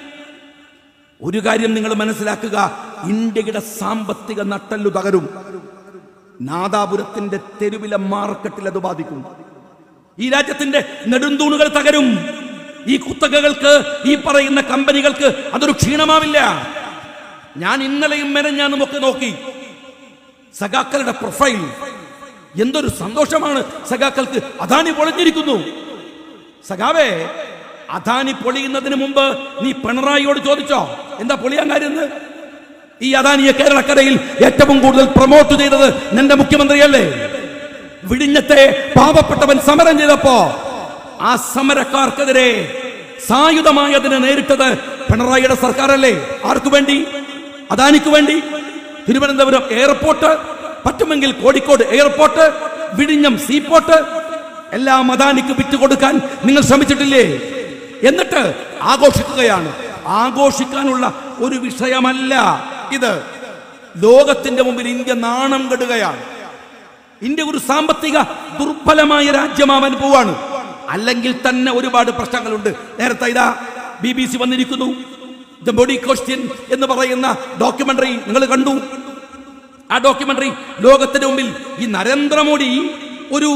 ഒരു കാര്യം നിങ്ങൾ മനസ്സിലാക്കുക, ഇന്ത്യയുടെ സാമ്പത്തിക നട്ടെല്ലു തകരും. നാദാപുരത്തിന്റെ തെരുവിലെ മാർക്കറ്റിൽ അത് ബാധിക്കും. ഈ രാജ്യത്തിന്റെ നെടുന്തൂണുകൾ തകരും. ഈ കുത്തകകൾക്ക്, ഈ പറയുന്ന കമ്പനികൾക്ക് അതൊരു ക്ഷീണമാവില്ല. ഞാൻ ഇന്നലെയും മെനഞ്ഞാന്നും ഒക്കെ നോക്കി സഖാക്കളുടെ പ്രൊഫൈൽ. എന്തൊരു സന്തോഷമാണ് സഖാക്കൾക്ക്. അദാനി പൊളിഞ്ഞിരിക്കുന്നു. സഖാവേ, അദാനി പൊളിയുന്നതിന് മുമ്പ് നീ പിണറായിയോട് ചോദിച്ചോ എന്താ പൊളിയാൻ കാര്യം? ഈ അദാനിയെ കേരളക്കരയിൽ ഏറ്റവും കൂടുതൽ പ്രൊമോട്ട് ചെയ്തത് നിന്റെ മുഖ്യമന്ത്രിയല്ലേ? വിഴിഞ്ഞത്തെ പാവപ്പെട്ടവൻ സമരം ചെയ്തപ്പോ ആ സമരക്കാർക്കെതിരെ സായുധമായി അതിനെ നേരിട്ടത് പിണറായിയുടെ സർക്കാരല്ലേ? ആർക്കു വേണ്ടി? അദാനിക്ക് വേണ്ടി. തിരുവനന്തപുരം എയർപോർട്ട്, പറ്റുമെങ്കിൽ കോഴിക്കോട് എയർപോർട്ട്, വിഴിഞ്ഞം സീപോർട്ട് എല്ലാം അദാനിക്ക് വിറ്റുകൊടുക്കാൻ നിങ്ങൾ ശ്രമിച്ചിട്ടില്ലേ? എന്നിട്ട് ആഘോഷിക്കുകയാണ്. ആഘോഷിക്കാനുള്ള ഒരു വിഷയമല്ല ഇത്. ലോകത്തിന്റെ മുമ്പിൽ ഇന്ത്യ നാണം കെടുകയാണ്. ഇന്ത്യ ഒരു സാമ്പത്തിക ദുർബലമായ രാജ്യമാവാൻ പോവാണ്. അല്ലെങ്കിൽ തന്നെ ഒരുപാട് പ്രശ്നങ്ങളുണ്ട്. നേരത്തെ ഇതാ BBC വന്നിരിക്കുന്നു. ദ ബോഡി ക്വസ്റ്റ്യൻ എന്ന് പറയുന്ന ഡോക്യുമെന്ററി നിങ്ങൾ കണ്ടു. ആ ഡോക്യുമെന്ററി ലോകത്തിന്റെ മുമ്പിൽ ഈ നരേന്ദ്രമോദി ഒരു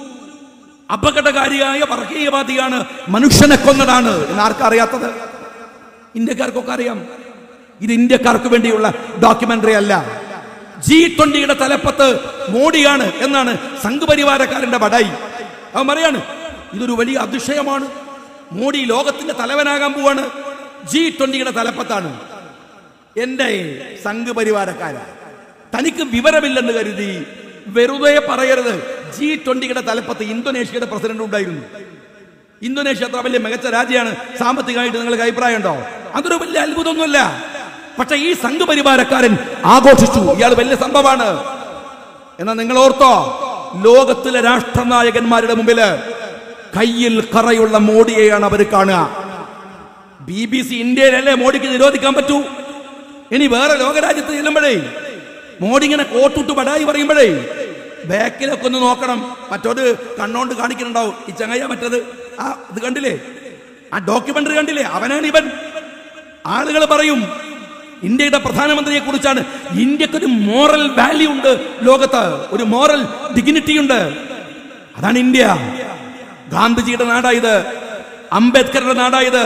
അപകടകാരിയായ വർഗീയവാദിയാണ്, മനുഷ്യനെ കൊന്നതാണ് എന്ന് ആർക്കറിയാത്തത്? ഇന്ത്യക്കാർക്കൊക്കെ അറിയാം. ഇത് ഇന്ത്യക്കാർക്ക് വേണ്ടിയുള്ള ഡോക്യുമെന്ററി അല്ല. G20 തലപ്പത്ത് മോഡിയാണ് എന്നാണ് സംഘപരിവാരക്കാരന്റെ ബടായി. അവൻ പറയാണ് ഇതൊരു വലിയ അതിശയമാണ്, മോഡി ലോകത്തിന്റെ തലവനാകാൻ പോവാണ്, G20 തലപ്പത്താണ്. എന്റെ സംഘപരിവാരക്കാര, തനിക്ക് വിവരമില്ലെന്ന് കരുതി വെറുതെ പറയരുത്. G20 തലപ്പത്ത് ഇന്തോനേഷ്യയുടെ പ്രസിഡന്റ് ഉണ്ടായിരുന്നു. ഇന്തോനേഷ്യ അത്ര വലിയ മികച്ച രാജ്യമാണ് സാമ്പത്തികമായിട്ട്. നിങ്ങൾക്ക് അഭിപ്രായം ഉണ്ടോ? അതൊരു വലിയ അത്ഭുതമൊന്നുമല്ല. പക്ഷെ ഈ സംഘപരിവാരക്കാരൻ ആഘോഷിച്ചു, ഇയാൾ വലിയ സംഭവമാണ്. എന്നാൽ നിങ്ങൾ ഓർത്തോ, ലോകത്തിലെ രാഷ്ട്രനായകന്മാരുടെ മുമ്പില് കയ്യിൽ കറയുള്ള മോഡിയെയാണ് അവർ കാണുക. BBC ഇന്ത്യയിലല്ലേ മോഡിക്ക് നിരോധിക്കാൻ പറ്റൂ? ഇനി വേറെ ലോകരാജ്യത്ത് ചെല്ലുമ്പോഴേ മോഡി ഇങ്ങനെ കോട്ടിട്ട് ബടായി പറയുമ്പോഴേ ബാക്കിലൊക്കെ ഒന്ന് നോക്കണം. മറ്റൊരു കണ്ണോണ്ട് കാണിക്കുന്നുണ്ടാവും ഈ ചങ്ങയ്യ. മറ്റത് ആ ഇത് കണ്ടില്ലേ, ആ ഡോക്യുമെന്ററി കണ്ടില്ലേ, അവനാണ് ഇവൻ. ആളുകൾ പറയും ഇന്ത്യയുടെ പ്രധാനമന്ത്രിയെ കുറിച്ചാണ്, ഇന്ത്യക്കൊരു മോറൽ വാല്യൂ ഉണ്ട്, ലോകത്ത് ഒരു മോറൽ ഡിഗ്നിറ്റി ഉണ്ട്. അതാണ് ഇന്ത്യ. ഗാന്ധിജിയുടെ നാടായത്, അംബേദ്കറുടെ നാടായത്.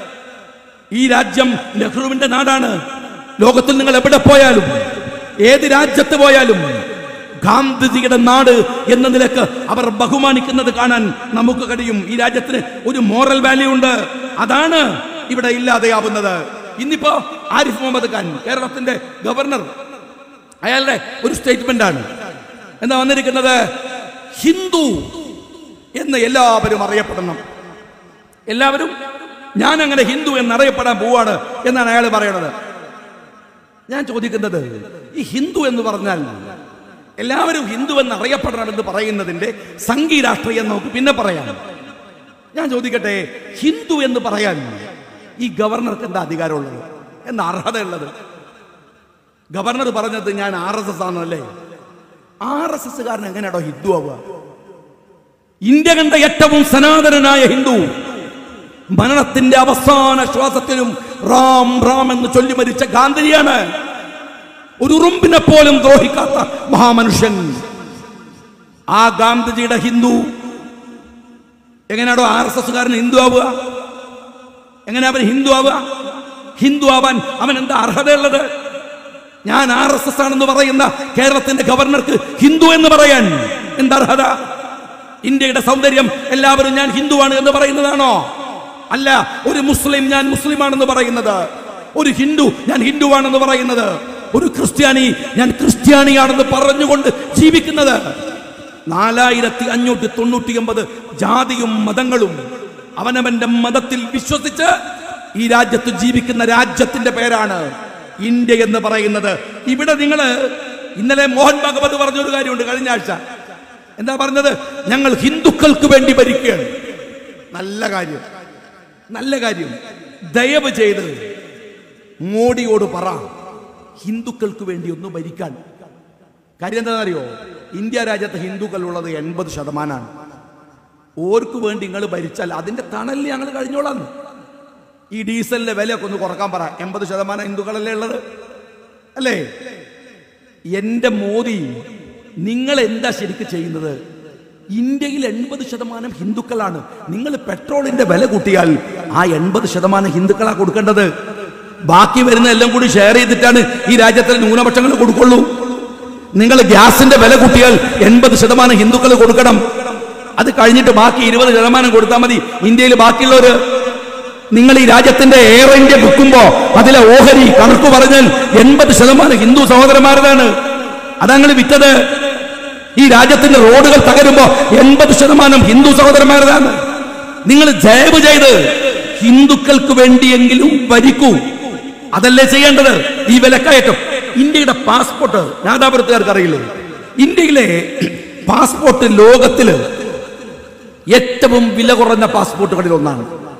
ഈ രാജ്യം നെഹ്റുവിന്റെ നാടാണ്. ലോകത്തിൽ നിങ്ങൾ എവിടെ പോയാലും, ഏത് രാജ്യത്ത് പോയാലും ഗാന്ധിജിയുടെ നാട് എന്ന നിലക്ക് അവർ ബഹുമാനിക്കുന്നത് കാണാൻ നമുക്ക് കഴിയും. ഈ രാജ്യത്തിന് ഒരു മോറൽ വാല്യൂ ഉണ്ട്. അതാണ് ഇവിടെ ഇല്ലാതെയാവുന്നത്. ഇന്നിപ്പോ ആരിഫ് മുഹമ്മദ് ഖാൻ, കേരളത്തിന്റെ ഗവർണർ, അയാളുടെ ഒരു സ്റ്റേറ്റ്മെന്റ് ആണ് എന്താ വന്നിരിക്കുന്നത്? ഹിന്ദു എന്ന് എല്ലാവരും അറിയപ്പെടണം. എല്ലാവരും ഞാൻ അങ്ങനെ ഹിന്ദു എന്നറിയപ്പെടാൻ പോവാണ് എന്നാണ് അയാൾ പറയണത്. ഞാൻ ചോദിക്കുന്നത്, ഈ ഹിന്ദു എന്ന് പറഞ്ഞാൽ എല്ലാവരും ഹിന്ദു എന്ന് അറിയപ്പെടണമെന്ന് പറയുന്നതിന്റെ സംഘീയ രാഷ്ട്രീയം നമുക്ക് പിന്നെ പറയാം. ഞാൻ ചോദിക്കട്ടെ, ഹിന്ദു എന്ന് പറയാൻ ഈ ഗവർണർക്ക് എന്താ അധികാരമുള്ളത്, എന്താ അർഹതയുള്ളത്? ഗവർണർ പറഞ്ഞത് ഞാൻ RSS ആണല്ലേ. RSS കാരൻ എങ്ങനെയാണോ ഹിന്ദു ആവുക? ഇന്ത്യ കണ്ട ഏറ്റവും സനാതനനായ ഹിന്ദു, മരണത്തിന്റെ അവസാന ശ്വാസത്തിലും റാം റാം എന്ന് ചൊല്ലി മരിച്ച ഗാന്ധിജിയാണ്. ഒരു ഉറുമ്പിനെ പോലും ദ്രോഹിക്കാത്ത മഹാമനുഷ്യൻ. ആ ഗാന്ധിജിയുടെ ഹിന്ദു എങ്ങനെയാണോ RSS കാരൻ ഹിന്ദു ആവുക? എങ്ങനെ അവൻ ഹിന്ദു ആവുക? ഹിന്ദു ആവാൻ അവൻ എന്താ അർഹതയുള്ളത്? ഞാൻ RSS ആണെന്ന് പറയുന്ന കേരളത്തിന്റെ ഗവർണർക്ക് ഹിന്ദു എന്ന് പറയാൻ എന്താ അർഹത? ഇന്ത്യയുടെ സൗന്ദര്യം എല്ലാവരും ഞാൻ ഹിന്ദുവാണ് എന്ന് പറയുന്നതാണോ? അല്ല. ഒരു മുസ്ലിം ഞാൻ മുസ്ലിമാണെന്ന് പറയുന്നത്, ഒരു ഹിന്ദു ഞാൻ ഹിന്ദുവാണെന്ന് പറയുന്നത്, ഒരു ക്രിസ്ത്യാനി ഞാൻ ക്രിസ്ത്യാനിയാണെന്ന് പറഞ്ഞുകൊണ്ട് ജീവിക്കുന്നത്. 4599 ജാതിയും മതങ്ങളും അവനവന്റെ മതത്തിൽ വിശ്വസിച്ച് ഈ രാജ്യത്ത് ജീവിക്കുന്ന രാജ്യത്തിന്റെ പേരാണ് ഇന്ത്യ എന്ന് പറയുന്നത്. ഇവിടെ നിങ്ങള് ഇന്നലെ മോഹൻ ഭാഗവത് പറഞ്ഞൊരു കാര്യമുണ്ട് കഴിഞ്ഞ ആഴ്ച. എന്താ പറഞ്ഞത്? ഞങ്ങൾ ഹിന്ദുക്കൾക്ക് വേണ്ടി ഭരിക്കുകയാണ്. നല്ല കാര്യം, നല്ല കാര്യം. ദയവ് ചെയ്ത് മോഡിയോട് പറ, ഹിന്ദുക്കൾക്ക് വേണ്ടി ഒന്ന് ഭരിക്കാൻ. കാര്യം എന്താണെന്നറിയോ? ഇന്ത്യ രാജ്യത്ത് ഹിന്ദുക്കൾ ഉള്ളത് 80%. ഓർക്ക് വേണ്ടി നിങ്ങൾ ഭരിച്ചാൽ അതിന്റെ തണലിൽ ഞങ്ങൾ കഴിഞ്ഞോളാം. ഈ ഡീസലിന്റെ വിലയൊക്കെ ഒന്ന് കുറക്കാൻ പറ. 80% ഹിന്ദുക്കളല്ലേ ഉള്ളത്, അല്ലേ? എന്റെ മോദി, നിങ്ങൾ എന്താ ശരിക്കും ചെയ്യുന്നത്? ഇന്ത്യയിൽ 80% ഹിന്ദുക്കളാണ്. നിങ്ങൾ പെട്രോളിന്റെ വില കൂട്ടിയാൽ ആ 80% ഹിന്ദുക്കളാ കൊടുക്കേണ്ടത്. ബാക്കി വരുന്ന എല്ലാം കൂടി ഷെയർ ചെയ്തിട്ടാണ് ഈ രാജ്യത്തിലെ ന്യൂനപക്ഷങ്ങൾ കൊടുക്കുള്ളൂ. നിങ്ങൾ ഗ്യാസിന്റെ വില കൂട്ടിയാൽ 80% ഹിന്ദുക്കൾ കൊടുക്കണം. അത് കഴിഞ്ഞിട്ട് ബാക്കി 20% കൊടുത്താൽ മതി. ഇന്ത്യയിൽ ബാക്കിയുള്ളവര്, നിങ്ങൾ ഈ രാജ്യത്തിന്റെ എയർ ഇന്ത്യ വിൽക്കുമ്പോ അതിലെ ഓഹരി കണക്ക് പറഞ്ഞാൽ 80% ഹിന്ദു സഹോദരന്മാരതാണ്. അതങ്ങൾ വിറ്റത്. ഈ രാജ്യത്തിന്റെ റോഡുകൾ തകരുമ്പോ 80% ഹിന്ദു സഹോദരന്മാരതാണ്. നിങ്ങൾ ദയവ് ചെയ്ത് ഹിന്ദുക്കൾക്ക് വേണ്ടിയെങ്കിലും ഭരിക്കൂ. അതല്ലേ ചെയ്യേണ്ടത്? ഈ വിലക്കയറ്റം. ഇന്ത്യയുടെ പാസ്പോർട്ട് നാദാപുരത്തുകാർക്ക് അറിയില്ലേ? ഇന്ത്യയിലെ പാസ്പോർട്ട് ലോകത്തില് ഏറ്റവും വില കുറഞ്ഞ പാസ്പോർട്ടുകളിൽ ഒന്നാണ്.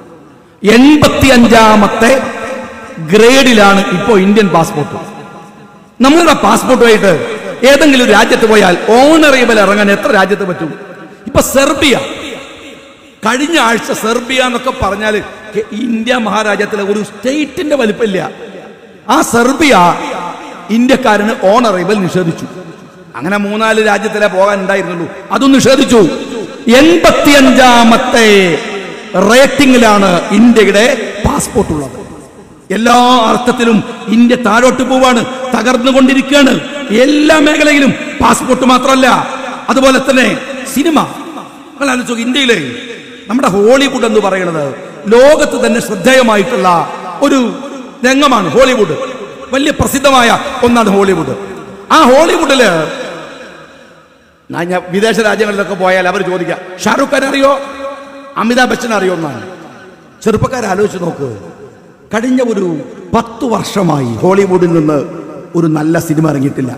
85ാമത്തെ ഗ്രേഡിലാണ് ഇപ്പോ ഇന്ത്യൻ പാസ്പോർട്ട്. നമ്മളുടെ പാസ്പോർട്ടുമായിട്ട് ഏതെങ്കിലും രാജ്യത്ത് പോയാൽ ഓണറേബിൾ ഇറങ്ങാൻ എത്ര രാജ്യത്ത് പറ്റും? ഇപ്പൊ സെർബിയ, കഴിഞ്ഞ ആഴ്ച സെർബിയ എന്നൊക്കെ പറഞ്ഞാൽ ഇന്ത്യ മഹാരാജ്യത്തിലെ ഒരു സ്റ്റേറ്റിന്റെ വലിപ്പമില്ല. ആ സെർബിയ ഇന്ത്യക്കാരന് ഓണറേബിൾ നിഷേധിച്ചു. അങ്ങനെ 3-4 രാജ്യത്തിലെ പോകാൻ ഉണ്ടായിരുന്നുള്ളൂ, അതും നിഷേധിച്ചു. 85ാമത്തെ റേറ്റിംഗിലാണ് ഇന്ത്യയുടെ പാസ്പോർട്ട് ഉള്ളത്. എല്ലാ അർത്ഥത്തിലും ഇന്ത്യ താഴോട്ട് പോവാണ്, തകർന്നുകൊണ്ടിരിക്കുകയാണ്. എല്ലാ മേഖലയിലും. പാസ്പോർട്ട് മാത്രമല്ല, അതുപോലെ തന്നെ സിനിമ. ആലോചിച്ചു, ഇന്ത്യയിലെ നമ്മുടെ ഹോളിവുഡ് എന്ന് പറയുന്നത് ലോകത്ത് തന്നെ ശ്രദ്ധേയമായിട്ടുള്ള ഒരു രംഗമാണ്. ഹോളിവുഡ് വലിയ പ്രസിദ്ധമായ ഒന്നാണ് ഹോളിവുഡ്. ആ ഹോളിവുഡില് ഞാൻ വിദേശ രാജ്യങ്ങളിലൊക്കെ പോയാൽ അവർ ചോദിക്കുക, ഷാറുഖ് ഖാൻ അറിയോ, അമിതാഭ് ബച്ചൻ അറിയോ എന്നാണ്. ചെറുപ്പക്കാരെ ആലോചിച്ച് നോക്ക്, കഴിഞ്ഞ ഒരു 10 വർഷമായി ഹോളിവുഡിൽ നിന്ന് ഒരു നല്ല സിനിമ ഇറങ്ങിയിട്ടില്ല.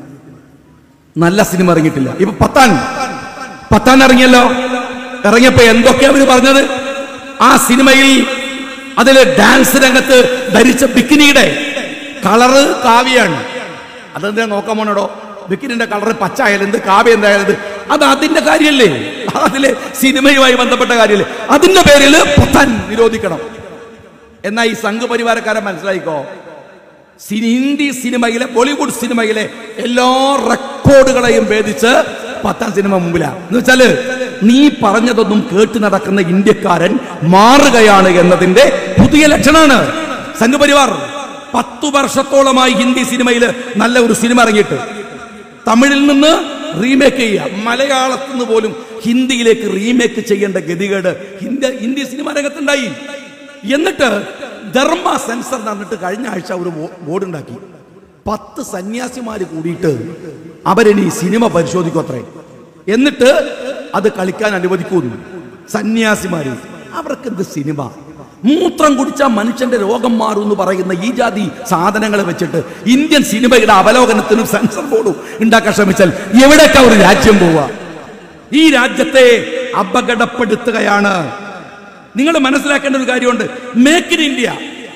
നല്ല സിനിമ ഇറങ്ങിയിട്ടില്ല. ഇപ്പൊ പത്താൻ ഇറങ്ങിയല്ലോ. ഇറങ്ങിയപ്പോ എന്തൊക്കെയാ അവര് പറഞ്ഞത്? ആ സിനിമയിൽ അതിലെ ഡാൻസ് രംഗത്ത് ധരിച്ച ബിക്കിനിയുടെ കളറ് കാവ്യാണ്. അതെന്താ നോക്കാൻ പോണോ? ബിക്കിനിന്റെ കളറ് പച്ച ആയാലും എന്ത്, കാവ്യ എന്തായാലും അത് അതിന്റെ കാര്യമല്ലേ? അതിലെ സിനിമയുമായി ബന്ധപ്പെട്ട കാര്യമല്ലേ? അതിന്റെ പേരിൽ പത്താൻ നിരോധിക്കണം. എന്നാ ഈ സംഘപരിവാരക്കാരെ മനസ്സിലായിക്കോ, ഹിന്ദി സിനിമയിലെ, ബോളിവുഡ് സിനിമയിലെ എല്ലാ റെക്കോർഡുകളെയും ഭേദിച്ച് പത്താൻ സിനിമ മുമ്പിലാണ്. എന്ന് വെച്ചാല് നീ പറഞ്ഞതൊന്നും കേട്ട് നടക്കുന്ന ഇന്ത്യക്കാരൻ മാറുകയാണ് എന്നതിന്റെ പുതിയ ലക്ഷണമാണ് സംഘപരിവാർ. 10 വർഷത്തോളമായി ഹിന്ദി സിനിമയിൽ നല്ല ഒരു സിനിമ ഇറങ്ങിയിട്ട് തമിഴിൽ നിന്ന് റീമേക്ക് ചെയ്യുക, മലയാളത്തിൽ നിന്ന് പോലും ഹിന്ദിയിലേക്ക് റീമേക്ക് ചെയ്യേണ്ട ഗതികേട് ഹിന്ദി സിനിമ രംഗത്തുണ്ടായി. എന്നിട്ട് ധർമ്മ സെൻസർ നടന്നിട്ട് കഴിഞ്ഞ ആഴ്ച ഒരു ബോർഡ് ഉണ്ടാക്കി. 10 സന്യാസിമാര് കൂടിയിട്ട് അവരിനി സിനിമ പരിശോധിക്കും അത്രേ. എന്നിട്ട് അത് കളിക്കാൻ അനുവദിക്കുന്നു. സന്യാസിമാര്, അവർക്ക് എന്ത് സിനിമ? മൂത്രം കുടിച്ചാൽ മനുഷ്യന്റെ രോഗം മാറും എന്ന് പറയുന്ന ഈ ജാതി സാധനങ്ങളെ വെച്ചിട്ട് ഇന്ത്യൻ സിനിമയുടെ അവലോകനത്തിനും സെൻസർ ബോർഡും ഉണ്ടാക്കാൻ ശ്രമിച്ചാൽ എവിടേക്കാ ഒരു രാജ്യം പോവുക? ഈ രാജ്യത്തെ അപകടപ്പെടുത്തുകയാണ്. നിങ്ങൾ മനസ്സിലാക്കേണ്ട ഒരു കാര്യമുണ്ട്. മേക്ക് ഇൻ ഇന്ത്യ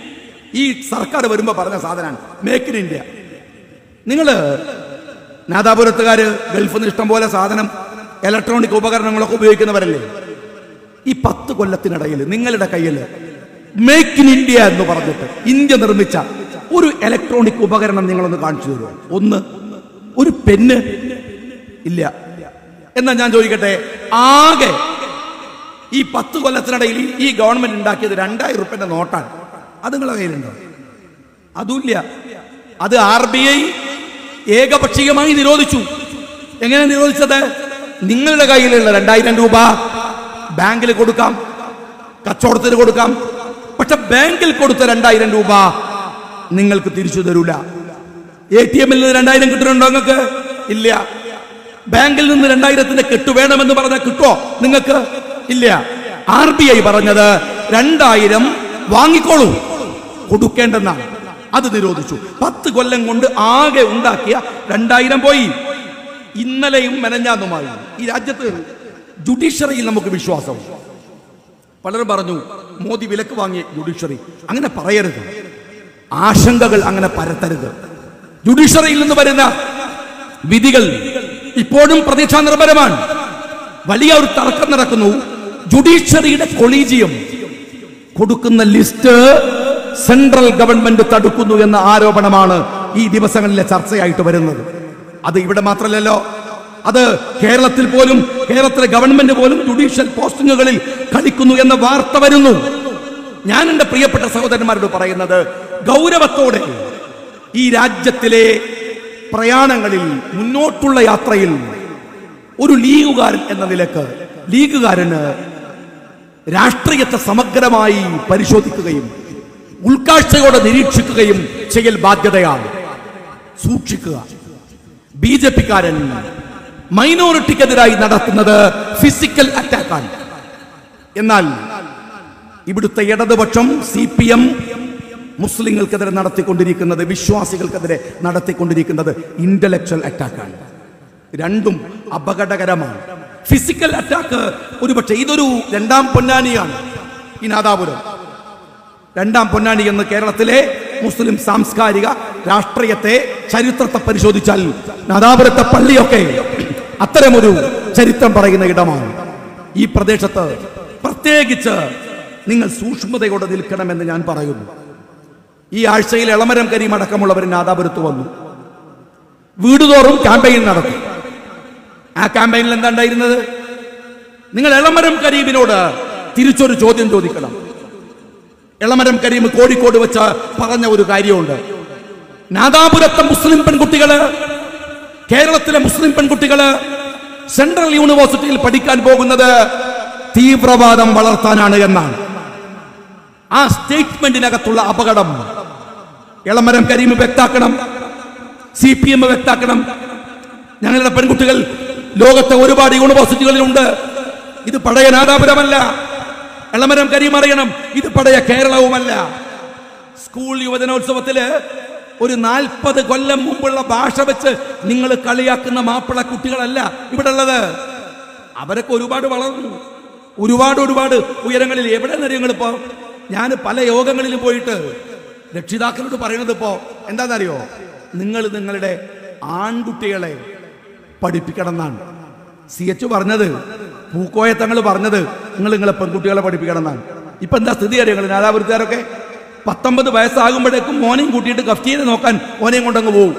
ഈ സർക്കാർ വരുമ്പോ പറഞ്ഞ സാധനമാണ് മേക്ക് ഇൻ ഇന്ത്യ. നിങ്ങൾ നാദാപുരത്തുകാര് ഗൾഫിൽ നിന്ന് ഇഷ്ടം പോലെ സാധനം ഇലക്ട്രോണിക് ഉപകരണങ്ങളൊക്കെ ഉപയോഗിക്കുന്നവരല്ലേ? ഈ 10 കൊല്ലത്തിനിടയിൽ നിങ്ങളുടെ കയ്യിൽ മേക്ക് ഇൻ ഇന്ത്യ എന്ന് പറഞ്ഞിട്ട് ഇന്ത്യ നിർമ്മിച്ച ഒരു ഇലക്ട്രോണിക് ഉപകരണം നിങ്ങളൊന്ന് കാണിച്ചു തരുമോ? ഒരു പെന്ന് ഇല്ല. എന്നാ ഞാൻ ചോദിക്കട്ടെ, ആകെ ഈ 10 കൊല്ലത്തിനിടയിൽ ഈ ഗവൺമെന്റ് ഉണ്ടാക്കിയത് 2000 രൂപയുടെ നോട്ടാണ്. അത് നിങ്ങളുടെ കയ്യിലുണ്ടോ? അതുമില്ല. അത് RBI ഏകപക്ഷീയമായി നിരോധിച്ചു. എങ്ങനെ നിരോധിച്ചത്? നിങ്ങളുടെ കയ്യിലുള്ള 2000 രൂപ ബാങ്കിൽ കൊടുക്കാം, കച്ചവടത്തിന് കൊടുക്കാം. പക്ഷെ ബാങ്കിൽ കൊടുത്ത 2000 രൂപ നിങ്ങൾക്ക് തിരിച്ചു തരൂല. ATM നിന്ന് 2000 കിട്ടുന്നുണ്ടോ നിങ്ങൾക്ക്? ഇല്ല. ബാങ്കിൽ നിന്ന് 2000ന്റെ കെട്ടു വേണമെന്ന് പറഞ്ഞാൽ കിട്ടോ നിങ്ങൾക്ക്? ഇല്ല. RBI പറഞ്ഞത് 2000 വാങ്ങിക്കോളൂ, കൊടുക്കേണ്ടെന്നാണ്. അത് നിരോധിച്ചു. 10 കൊല്ലം കൊണ്ട് ആകെ ഉണ്ടാക്കിയ 2000 പോയി. ഇന്നലെയും മെനഞ്ഞാന്നുമായി ഈ രാജ്യത്ത് ജുഡീഷ്യറിയിൽ നമുക്ക് വിശ്വാസം. പലരും പറഞ്ഞു മോദി വിലക്ക് വാങ്ങിയ ജുഡീഷ്യറി. അങ്ങനെ പറയരുത്. ആശങ്കകൾ അങ്ങനെ പരത്തരുത്. ജുഡീഷ്യറിയിൽ നിന്ന് വരുന്ന വിധികൾ ഇപ്പോഴും പ്രതീക്ഷാ നിർഭരമാണ്. വലിയ ഒരു തർക്കം നടക്കുന്നു. ജുഡീഷ്യറിയുടെ കൊളീജിയം കൊടുക്കുന്ന ലിസ്റ്റ് സെൻട്രൽ ഗവൺമെന്റ് തടുക്കുന്നു എന്ന ആരോപണമാണ് ഈ ദിവസങ്ങളിലെ ചർച്ചയായിട്ട് വരുന്നത്. അത് ഇവിടെ മാത്രമല്ലല്ലോ, അത് കേരളത്തിൽ പോലും, കേരളത്തിലെ ഗവൺമെന്റ് പോലും ജുഡീഷ്യൽ പോസ്റ്റിങ്ങുകളിൽ കളിക്കുന്നു എന്ന വാർത്ത വരുന്നു. ഞാൻ എന്റെ പ്രിയപ്പെട്ട സഹോദരന്മാരോട് പറയുന്നത്, ഗൗരവത്തോടെ ഈ രാജ്യത്തിലെ പ്രയാണങ്ങളിൽ, മുന്നോട്ടുള്ള യാത്രയിൽ ഒരു ലീഗുകാരൻ എന്ന നിലക്ക് ലീഗുകാരന് രാഷ്ട്രീയത്തെ സമഗ്രമായി പരിശോധിക്കുകയും ഉൾക്കാഴ്ചയോടെ നിരീക്ഷിക്കുകയും ചെയ്യൽ ബാധ്യതയാണ്. സൂക്ഷിക്കുക. BJP-കാരൻ മൈനോറിറ്റിക്കെതിരായി നടത്തുന്നത് ഫിസിക്കൽ അറ്റാക്കാണ്. എന്നാൽ ഇവിടുത്തെ ഇടതുപക്ഷം CPM മുസ്ലിങ്ങൾക്കെതിരെ നടത്തിക്കൊണ്ടിരിക്കുന്നത്, വിശ്വാസികൾക്കെതിരെ നടത്തിക്കൊണ്ടിരിക്കുന്നത് ഇന്റലക്ച്വൽ അറ്റാക്കാണ്. രണ്ടും അപകടകരമാണ്. ഫിസിക്കൽ അറ്റാക്ക് ഒരുപക്ഷെ ഇതൊരു 2ാം പൊന്നാനിയാണ്. ഈ നാദാപുരം 2ാം പൊന്നാനി എന്ന് കേരളത്തിലെ മുസ്ലിം സാംസ്കാരിക രാഷ്ട്രീയത്തെ, ചരിത്രത്തെ പരിശോധിച്ചാൽ നാദാപുരത്തെ പള്ളിയൊക്കെ അത്തരമൊരു ചരിത്രം പറയുന്ന ഇടമാണ്. ഈ പ്രദേശത്ത് പ്രത്യേകിച്ച് നിങ്ങൾ സൂക്ഷ്മതയോടെ നിൽക്കണമെന്ന് ഞാൻ പറയുന്നു. ഈ ആഴ്ചയിൽ എളമരം കരീം അടക്കമുള്ളവർ നാദാപുരത്ത് വന്നു. വീടുതോറും ക്യാമ്പയിൻ നടത്തി. ആ ക്യാമ്പയിനിൽ എന്താ ഉണ്ടായിരുന്നത്? നിങ്ങൾ എളമരം കരീമിനോട് തിരിച്ചൊരു ചോദ്യം ചോദിക്കണം. എളമരം കരീം കോഴിക്കോട് വെച്ച് പറഞ്ഞ ഒരു കാര്യമുണ്ട്. നാദാപുരത്തെ മുസ്ലിം പെൺകുട്ടികള്, കേരളത്തിലെ മുസ്ലിം പെൺകുട്ടികള് സെൻട്രൽ യൂണിവേഴ്സിറ്റിയിൽ പഠിക്കാൻ പോകുന്നത് തീവ്രവാദം വളർത്താനാണ് എന്നാണ്. ആ സ്റ്റേറ്റ്മെന്റിനകത്തുള്ള അപകടം എളമരം കരീം വ്യക്താക്കണം, CPM വ്യക്താക്കണം. ഞങ്ങളുടെ പെൺകുട്ടികൾ ലോകത്തെ ഒരുപാട് യൂണിവേഴ്സിറ്റികളിലുണ്ട്. ഇത് പഴയ നാദാപുരമല്ല. എളമരം കരീം അറിയണം, ഇത് പഴയ കേരളവുമല്ല. സ്കൂൾ യുവജനോത്സവത്തില് ഒരു 40 കൊല്ലം മുമ്പുള്ള ഭാഷ വെച്ച് നിങ്ങൾ കളിയാക്കുന്ന മാപ്പിള കുട്ടികളല്ല ഇവിടെ ഉള്ളത്. അവരൊക്കെ ഒരുപാട് വളർന്നു, ഒരുപാട് ഉയരങ്ങളിൽ. എവിടെ നിങ്ങളിപ്പോ, ഞാൻ പല യോഗങ്ങളിലും പോയിട്ട് രക്ഷിതാക്കളോട് പറയുന്നത് ഇപ്പോ എന്താണെന്നറിയോ? നിങ്ങൾ നിങ്ങളുടെ ആൺകുട്ടികളെ പഠിപ്പിക്കണം എന്നാണ്. CH പറഞ്ഞത്, പൂക്കോയ തങ്ങൾ പറഞ്ഞത് നിങ്ങളെ പെൺകുട്ടികളെ പഠിപ്പിക്കണം എന്നാണ്. ഇപ്പൊ എന്താ സ്ഥിതി അറിയാം? നാദാപുരത്തുകാരൊക്കെ 19 വയസ്സാകുമ്പോഴേക്കും മോനെയും കൂട്ടിയിട്ട് കഫ്റ്റീനെ നോക്കാൻ മോനെയും കൊണ്ടങ്ങ് പോകും.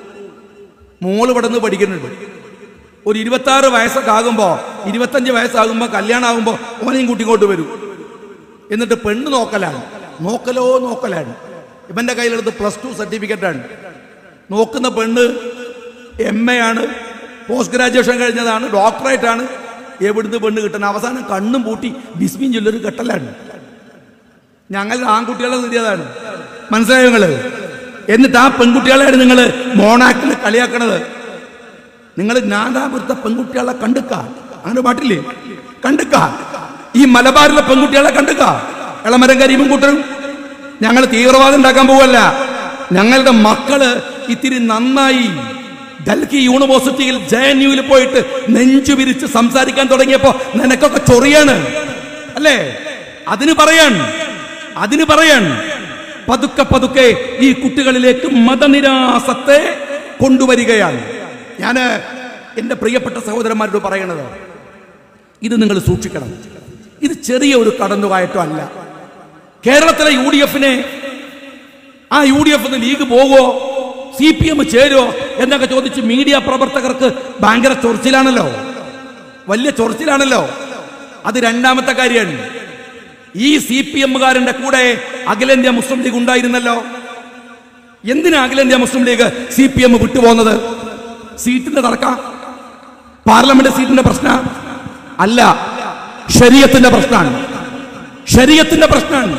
മോള് ഇവിടെ നിന്ന് പഠിക്കുന്നുണ്ട്. ഒരു 26 വയസ്സൊക്കെ ആകുമ്പോ, 25 വയസ്സാകുമ്പോ, കല്യാണം ആകുമ്പോ മോനെയും കൂട്ടിക്കോട്ട് വരും. എന്നിട്ട് പെണ്ണ് നോക്കലാണ്. നോക്കലാണ്. ഇവന്റെ കയ്യിലെടുത്ത് +2 സർട്ടിഫിക്കറ്റാണ്. നോക്കുന്ന പെണ്ണ് MA ആണ്, പോസ്റ്റ് ഗ്രാജുവേഷൻ കഴിഞ്ഞതാണ്, ഡോക്ടറേറ്റ് ആണ്. എവിടുന്ന് പെണ്ണ് കിട്ടുന്ന? അവസാനം കണ്ണും പൂട്ടി ബിസ്മിൻ ചൊല്ലൊരു കെട്ടലാണ്. ഞങ്ങളുടെ ആൺകുട്ടികളെ സ്ഥിതിയതാണ്. മനസ്സിലായോ നിങ്ങള്? എന്നിട്ട് ആ പെൺകുട്ടികളെയാണ് നിങ്ങൾ മോണാക്കിൽ കളിയാക്കണത്. നിങ്ങൾ നാദാപുരത്തെ പെൺകുട്ടികളെ കണ്ടുക്ക. അങ്ങനെ പാട്ടില്ലേ? കണ്ടുക്ക. ഈ മലബാറിലെ പെൺകുട്ടികളെ കണ്ടുക്ക. എളമരം കരീമും കൂട്ടരും. ഞങ്ങൾ തീവ്രവാദം ഉണ്ടാക്കാൻ പോവല്ല. ഞങ്ങളുടെ മക്കള് ഇത്തിരി നന്നായി ഡൽഹി യൂണിവേഴ്സിറ്റിയിൽ JNUവിൽ പോയിട്ട് നെഞ്ചു വിരിച്ച് സംസാരിക്കാൻ തുടങ്ങിയപ്പോ നിനക്കൊക്കെ ചൊറിയാണ് അല്ലേ? അതിന് പറയാൻ പതുക്കെ പതുക്കെ ഈ കുട്ടികളിലേക്ക് മതനിരാസത്തെ കൊണ്ടുവരികയാണ്. ഞാൻ എൻ്റെ പ്രിയപ്പെട്ട സഹോദരന്മാരോട് പറയണത്, ഇത് നിങ്ങൾ സൂക്ഷിക്കണം. ഇത് ചെറിയ ഒരു കടന്നുകയറ്റം അല്ല. കേരളത്തിലെ UDFനെ ആ UDF ലീഗ് പോവോ, CPM ചേരോ എന്നൊക്കെ ചോദിച്ച് മീഡിയ പ്രവർത്തകർക്ക് ഭയങ്കര ചൊറിച്ചിലാണല്ലോ, വലിയ ചൊറിച്ചിലാണല്ലോ. അത് രണ്ടാമത്തെ കാര്യമാണ്. ഈ CPMകാരന്റെ കൂടെ അഖിലേന്ത്യാ മുസ്ലിം ലീഗ് ഉണ്ടായിരുന്നല്ലോ. എന്തിനാ അഖിലേന്ത്യാ മുസ്ലിം ലീഗ് CPM വിട്ടുപോകുന്നത്? സീറ്റിന്റെ തർക്കം, പാർലമെന്റ് സീറ്റിന്റെ പ്രശ്നം അല്ല, ശരീഅത്തിന്റെ പ്രശ്നമാണ്.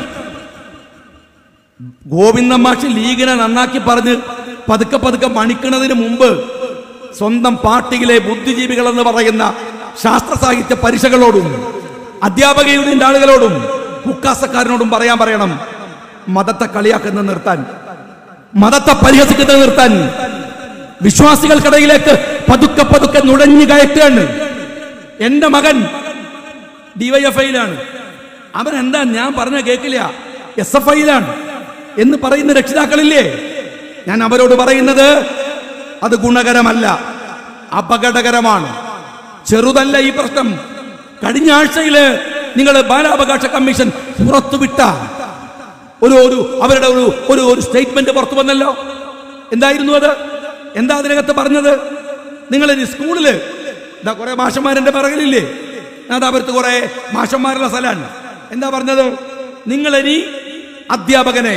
ഗോവിന്ദൻ മാഷ് ലീഗിനെ നന്നാക്കി പറഞ്ഞ് പതുക്കെ പതുക്കെ മണിക്കുന്നതിന് മുമ്പ് സ്വന്തം പാർട്ടിയിലെ ബുദ്ധിജീവികൾ എന്ന് പറയുന്ന ശാസ്ത്ര സാഹിത്യ പരിഷകളോടും അധ്യാപക യൂണിയന്റെ ആളുകളോടും കുക്കാസക്കാരനോടും പറയണം, മതത്തെ കളിയാക്കുന്നത് നിർത്താൻ, മതത്തെ പരിഹസിക്കുന്നത് നിർത്താൻ. വിശ്വാസികൾക്കിടയിലേക്ക് പതുക്കെ പതുക്കെ നുഴഞ്ഞു കയറ്റുകയാണ്. എന്റെ മകൻ DYFIയിലാണ്, അവൻ എന്താ ഞാൻ പറഞ്ഞ കേൾക്കില്ല, SFIയിലാണ് എന്ന് പറയുന്ന രക്ഷിതാക്കളില്ലേ? ഞാൻ അവരോട് പറയുന്നത് അത് ഗുണകരമല്ല, അപകടകരമാണ്. ചെറുതല്ല ഈ പ്രശ്നം. കഴിഞ്ഞ ആഴ്ചയില് നിങ്ങൾ ബാലാവകാശ കമ്മീഷൻ പുറത്തുവിട്ട അവരുടെ ഒരു സ്റ്റേറ്റ്മെന്റ് പുറത്തു വന്നല്ലോ. എന്തായിരുന്നു അത്? എന്താ അതിനകത്ത് പറഞ്ഞത്? നിങ്ങൾ സ്കൂളില് കുറെ മാഷന്മാരെന്റെ പിറകിലില്ലേ, നാദാപുരത്ത് കുറെ മാഷന്മാരുള്ള സ്ഥലമാണ്. എന്താ പറഞ്ഞത്? നിങ്ങളിനി അധ്യാപകനെ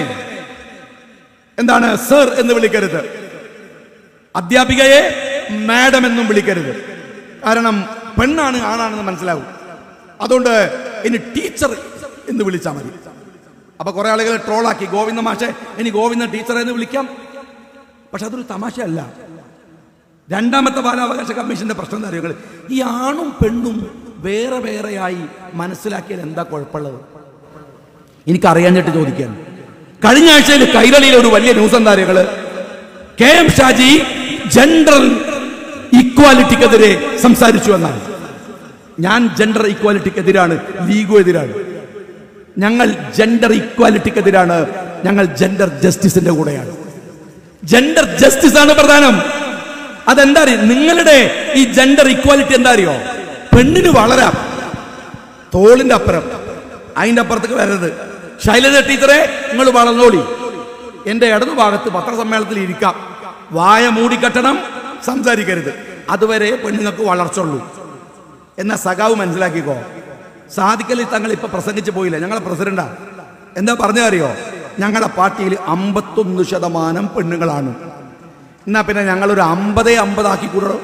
എന്താണ് സർ എന്ന് വിളിക്കരുത്, അധ്യാപികയെ മാഡം എന്നും വിളിക്കരുത്. കാരണം പെണ്ണാണ് ആണാണെന്ന് മനസ്സിലാവും. അതുകൊണ്ട് ഇനി ടീച്ചർ എന്ന് വിളിച്ചാൽ മതി. അപ്പൊ കുറെ ആളുകൾ ട്രോളാക്കി, ഗോവിന്ദ മാഷെ ഇനി ഗോവിന്ദ ടീച്ചർ എന്ന് വിളിക്കാം. പക്ഷെ അതൊരു തമാശയല്ല. രണ്ടാമത്തെ ബാലാവകാശ കമ്മീഷന്റെ പ്രശ്നം എന്താ അറിയുക? ഈ ആണും പെണ്ണും വേറെ വേറെയായി മനസ്സിലാക്കിയാൽ എന്താ കുഴപ്പമുള്ളത്? എനിക്കറിയാഞ്ഞിട്ട് ചോദിക്കാൻ. കഴിഞ്ഞ ആഴ്ചയിൽ കൈരളിയിൽ ഒരു വലിയ ന്യൂസ് എന്താ അറിയുക? KM ഷാജി ജെൻഡർ ഇക്വാലിറ്റിക്കെതിരെ സംസാരിച്ചു എന്നാണ്. ഞാൻ ജെൻഡർ ഇക്വാലിറ്റിക്കെതിരാണ്, ലീഗും എതിരാണ്. ഞങ്ങൾ ജെൻഡർ ഇക്വാലിറ്റിക്കെതിരാണ്, ഞങ്ങൾ ജെൻഡർ ജസ്റ്റിസിന്റെ കൂടെയാണ്. ജെൻഡർ ജസ്റ്റിസ് ആണ് പ്രധാനം. അതെന്താ അറിയോ? നിങ്ങളുടെ ഈ ജെൻഡർ ഇക്വാലിറ്റി എന്താ അറിയോ? പെണ്ണിന് വളരാം, തോളിന്റെ അപ്പുറം, അതിന്റെ അപ്പുറത്തേക്ക് വരരുത്. ശൈലജ ടീച്ചറെ നിങ്ങൾ വളർന്നോളി, എന്റെ ഇടതുഭാഗത്ത് പത്രസമ്മേളനത്തിൽ ഇരിക്കാം, വായ മൂടിക്കെട്ടണം, സംസാരിക്കരുത്, അതുവരെ പെണ്ണുങ്ങൾക്ക് വളർച്ചുള്ളൂ എന്ന സഖാവ് മനസ്സിലാക്കിക്കോ. സാദിഖലി തങ്ങൾ ഇപ്പൊ പ്രസംഗിച്ചു പോയില്ല, ഞങ്ങളെ പ്രസിഡന്റാ. എന്താ പറഞ്ഞറിയോ? ഞങ്ങളുടെ പാർട്ടിയിൽ 51% പെണ്ണുങ്ങളാണ്. എന്നാ പിന്നെ ഞങ്ങളൊരു 50-50 ആക്കി കൂടണം.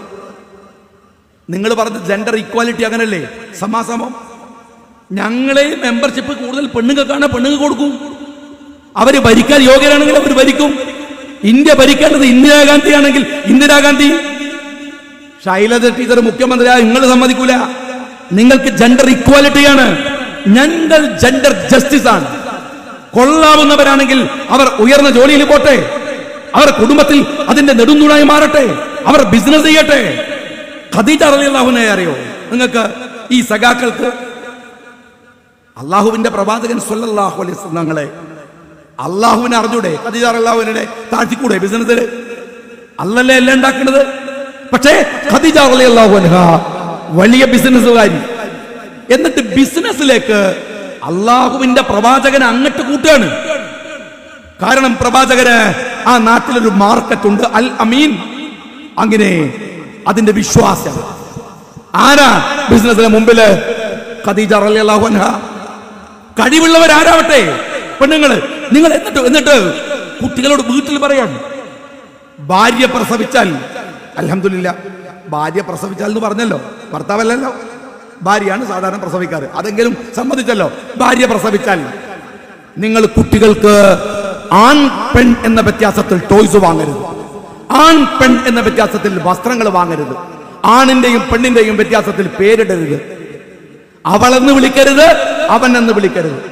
നിങ്ങൾ പറഞ്ഞ ജെൻഡർ ഇക്വാലിറ്റി അങ്ങനല്ലേ? സമാസമം. ഞങ്ങളെ മെമ്പർഷിപ്പ് കൂടുതൽ പെണ്ണുങ്ങൾക്കാണ്, പെണ്ണുങ്ങൾ കൊടുക്കും. അവര് ഭരിക്കാൻ യോഗ്യരാണെങ്കിൽ അവർ ഭരിക്കും. ഇന്ത്യ ഭരിക്കേണ്ടത് ഇന്ദിരാഗാന്ധി ആണെങ്കിൽ ഇന്ദിരാഗാന്ധി. ശൈലജ ടീച്ചർ മുഖ്യമന്ത്രിയാ, നിങ്ങൾ സമ്മതിക്കൂല. നിങ്ങൾക്ക് ജെൻഡർ ഇക്വാലിറ്റിയാണ്, ഞങ്ങൾ ജെൻഡർ ജസ്റ്റിസ് ആണ്. കൊള്ളാവുന്നവരാണെങ്കിൽ അവർ ഉയർന്ന ജോലിയിൽ പോട്ടെ, അവർ കുടുംബത്തിൽ അതിന്റെ നെടുന്നുണായി മാറട്ടെ, അവർ ബിസിനസ് ചെയ്യട്ടെ. ഖദീജ റളിയല്ലാഹു അൻഹയെ അറിയോ നിങ്ങൾക്ക്? ഈ സഖാക്കൾക്ക് അള്ളാഹുവിന്റെ പ്രവാചകൻ സ്വല്ലല്ലാഹു അലൈഹി വസല്ലം തങ്ങളെ അള്ളാഹുവിനെ അറിഞ്ഞൂടെ? ഖദീജ റളിയല്ലാഹു അൻഹയെ താഴ്ത്തിക്കൂടെ? ബിസിനസ്സിൽ അല്ലല്ലേ എല്ലാം ഉണ്ടാക്കുന്നത്. പക്ഷേ ഖദീജ റളിയല്ലാഹു അൻഹ വലിയ ബിസിനസ്സുകാരി. എന്നിട്ട് ബിസിനസ്സിലേക്ക് അള്ളാഹുവിന്റെ പ്രവാചകനെ അങ്ങോട്ട് കൂട്ടുകയാണ്. കാരണം പ്രവാചകന് ആ നാട്ടിലൊരു മാർക്കറ്റ് ഉണ്ട്, അൽ അമീൻ. അങ്ങനെ അതിന്റെ വിശ്വാസം ആരാ ബിസിനസ്സിന് മുമ്പില്? ഖദീജ റളിയല്ലാഹു അൻഹ. കഴിവുള്ളവരാരാവട്ടെ പെണ്ണുങ്ങള്. നിങ്ങൾ എന്നിട്ട് കുട്ടികളോട് വീട്ടിൽ പറയാൻ, ഭാര്യ പ്രസവിച്ചാൽ അൽഹംദുലില്ലാ, ഭാര്യ പ്രസവിച്ചാൽ എന്ന് പറഞ്ഞല്ലോ, ഭർത്താവല്ലല്ലോ, ഭാര്യയാണ് സാധാരണ പ്രസവിക്കാറ്. അതെങ്കിലും സമ്മതിച്ചല്ലോ. ഭാര്യ പ്രസവിച്ചാൽ നിങ്ങൾ കുട്ടികൾക്ക് ആൺ പെൺ എന്ന വ്യത്യാസത്തിൽ ടോയ്സ് വാങ്ങരുത്, ആൺ പെൺ എന്ന വ്യത്യാസത്തിൽ വസ്ത്രങ്ങൾ വാങ്ങരുത്, ആണിന്റെയും പെണ്ണിന്റെയും വ്യത്യാസത്തിൽ പേരിടരുത്. അവളെന്ന് വിളിക്കരുത്, അവൻ എന്ന് വിളിക്കരുത്.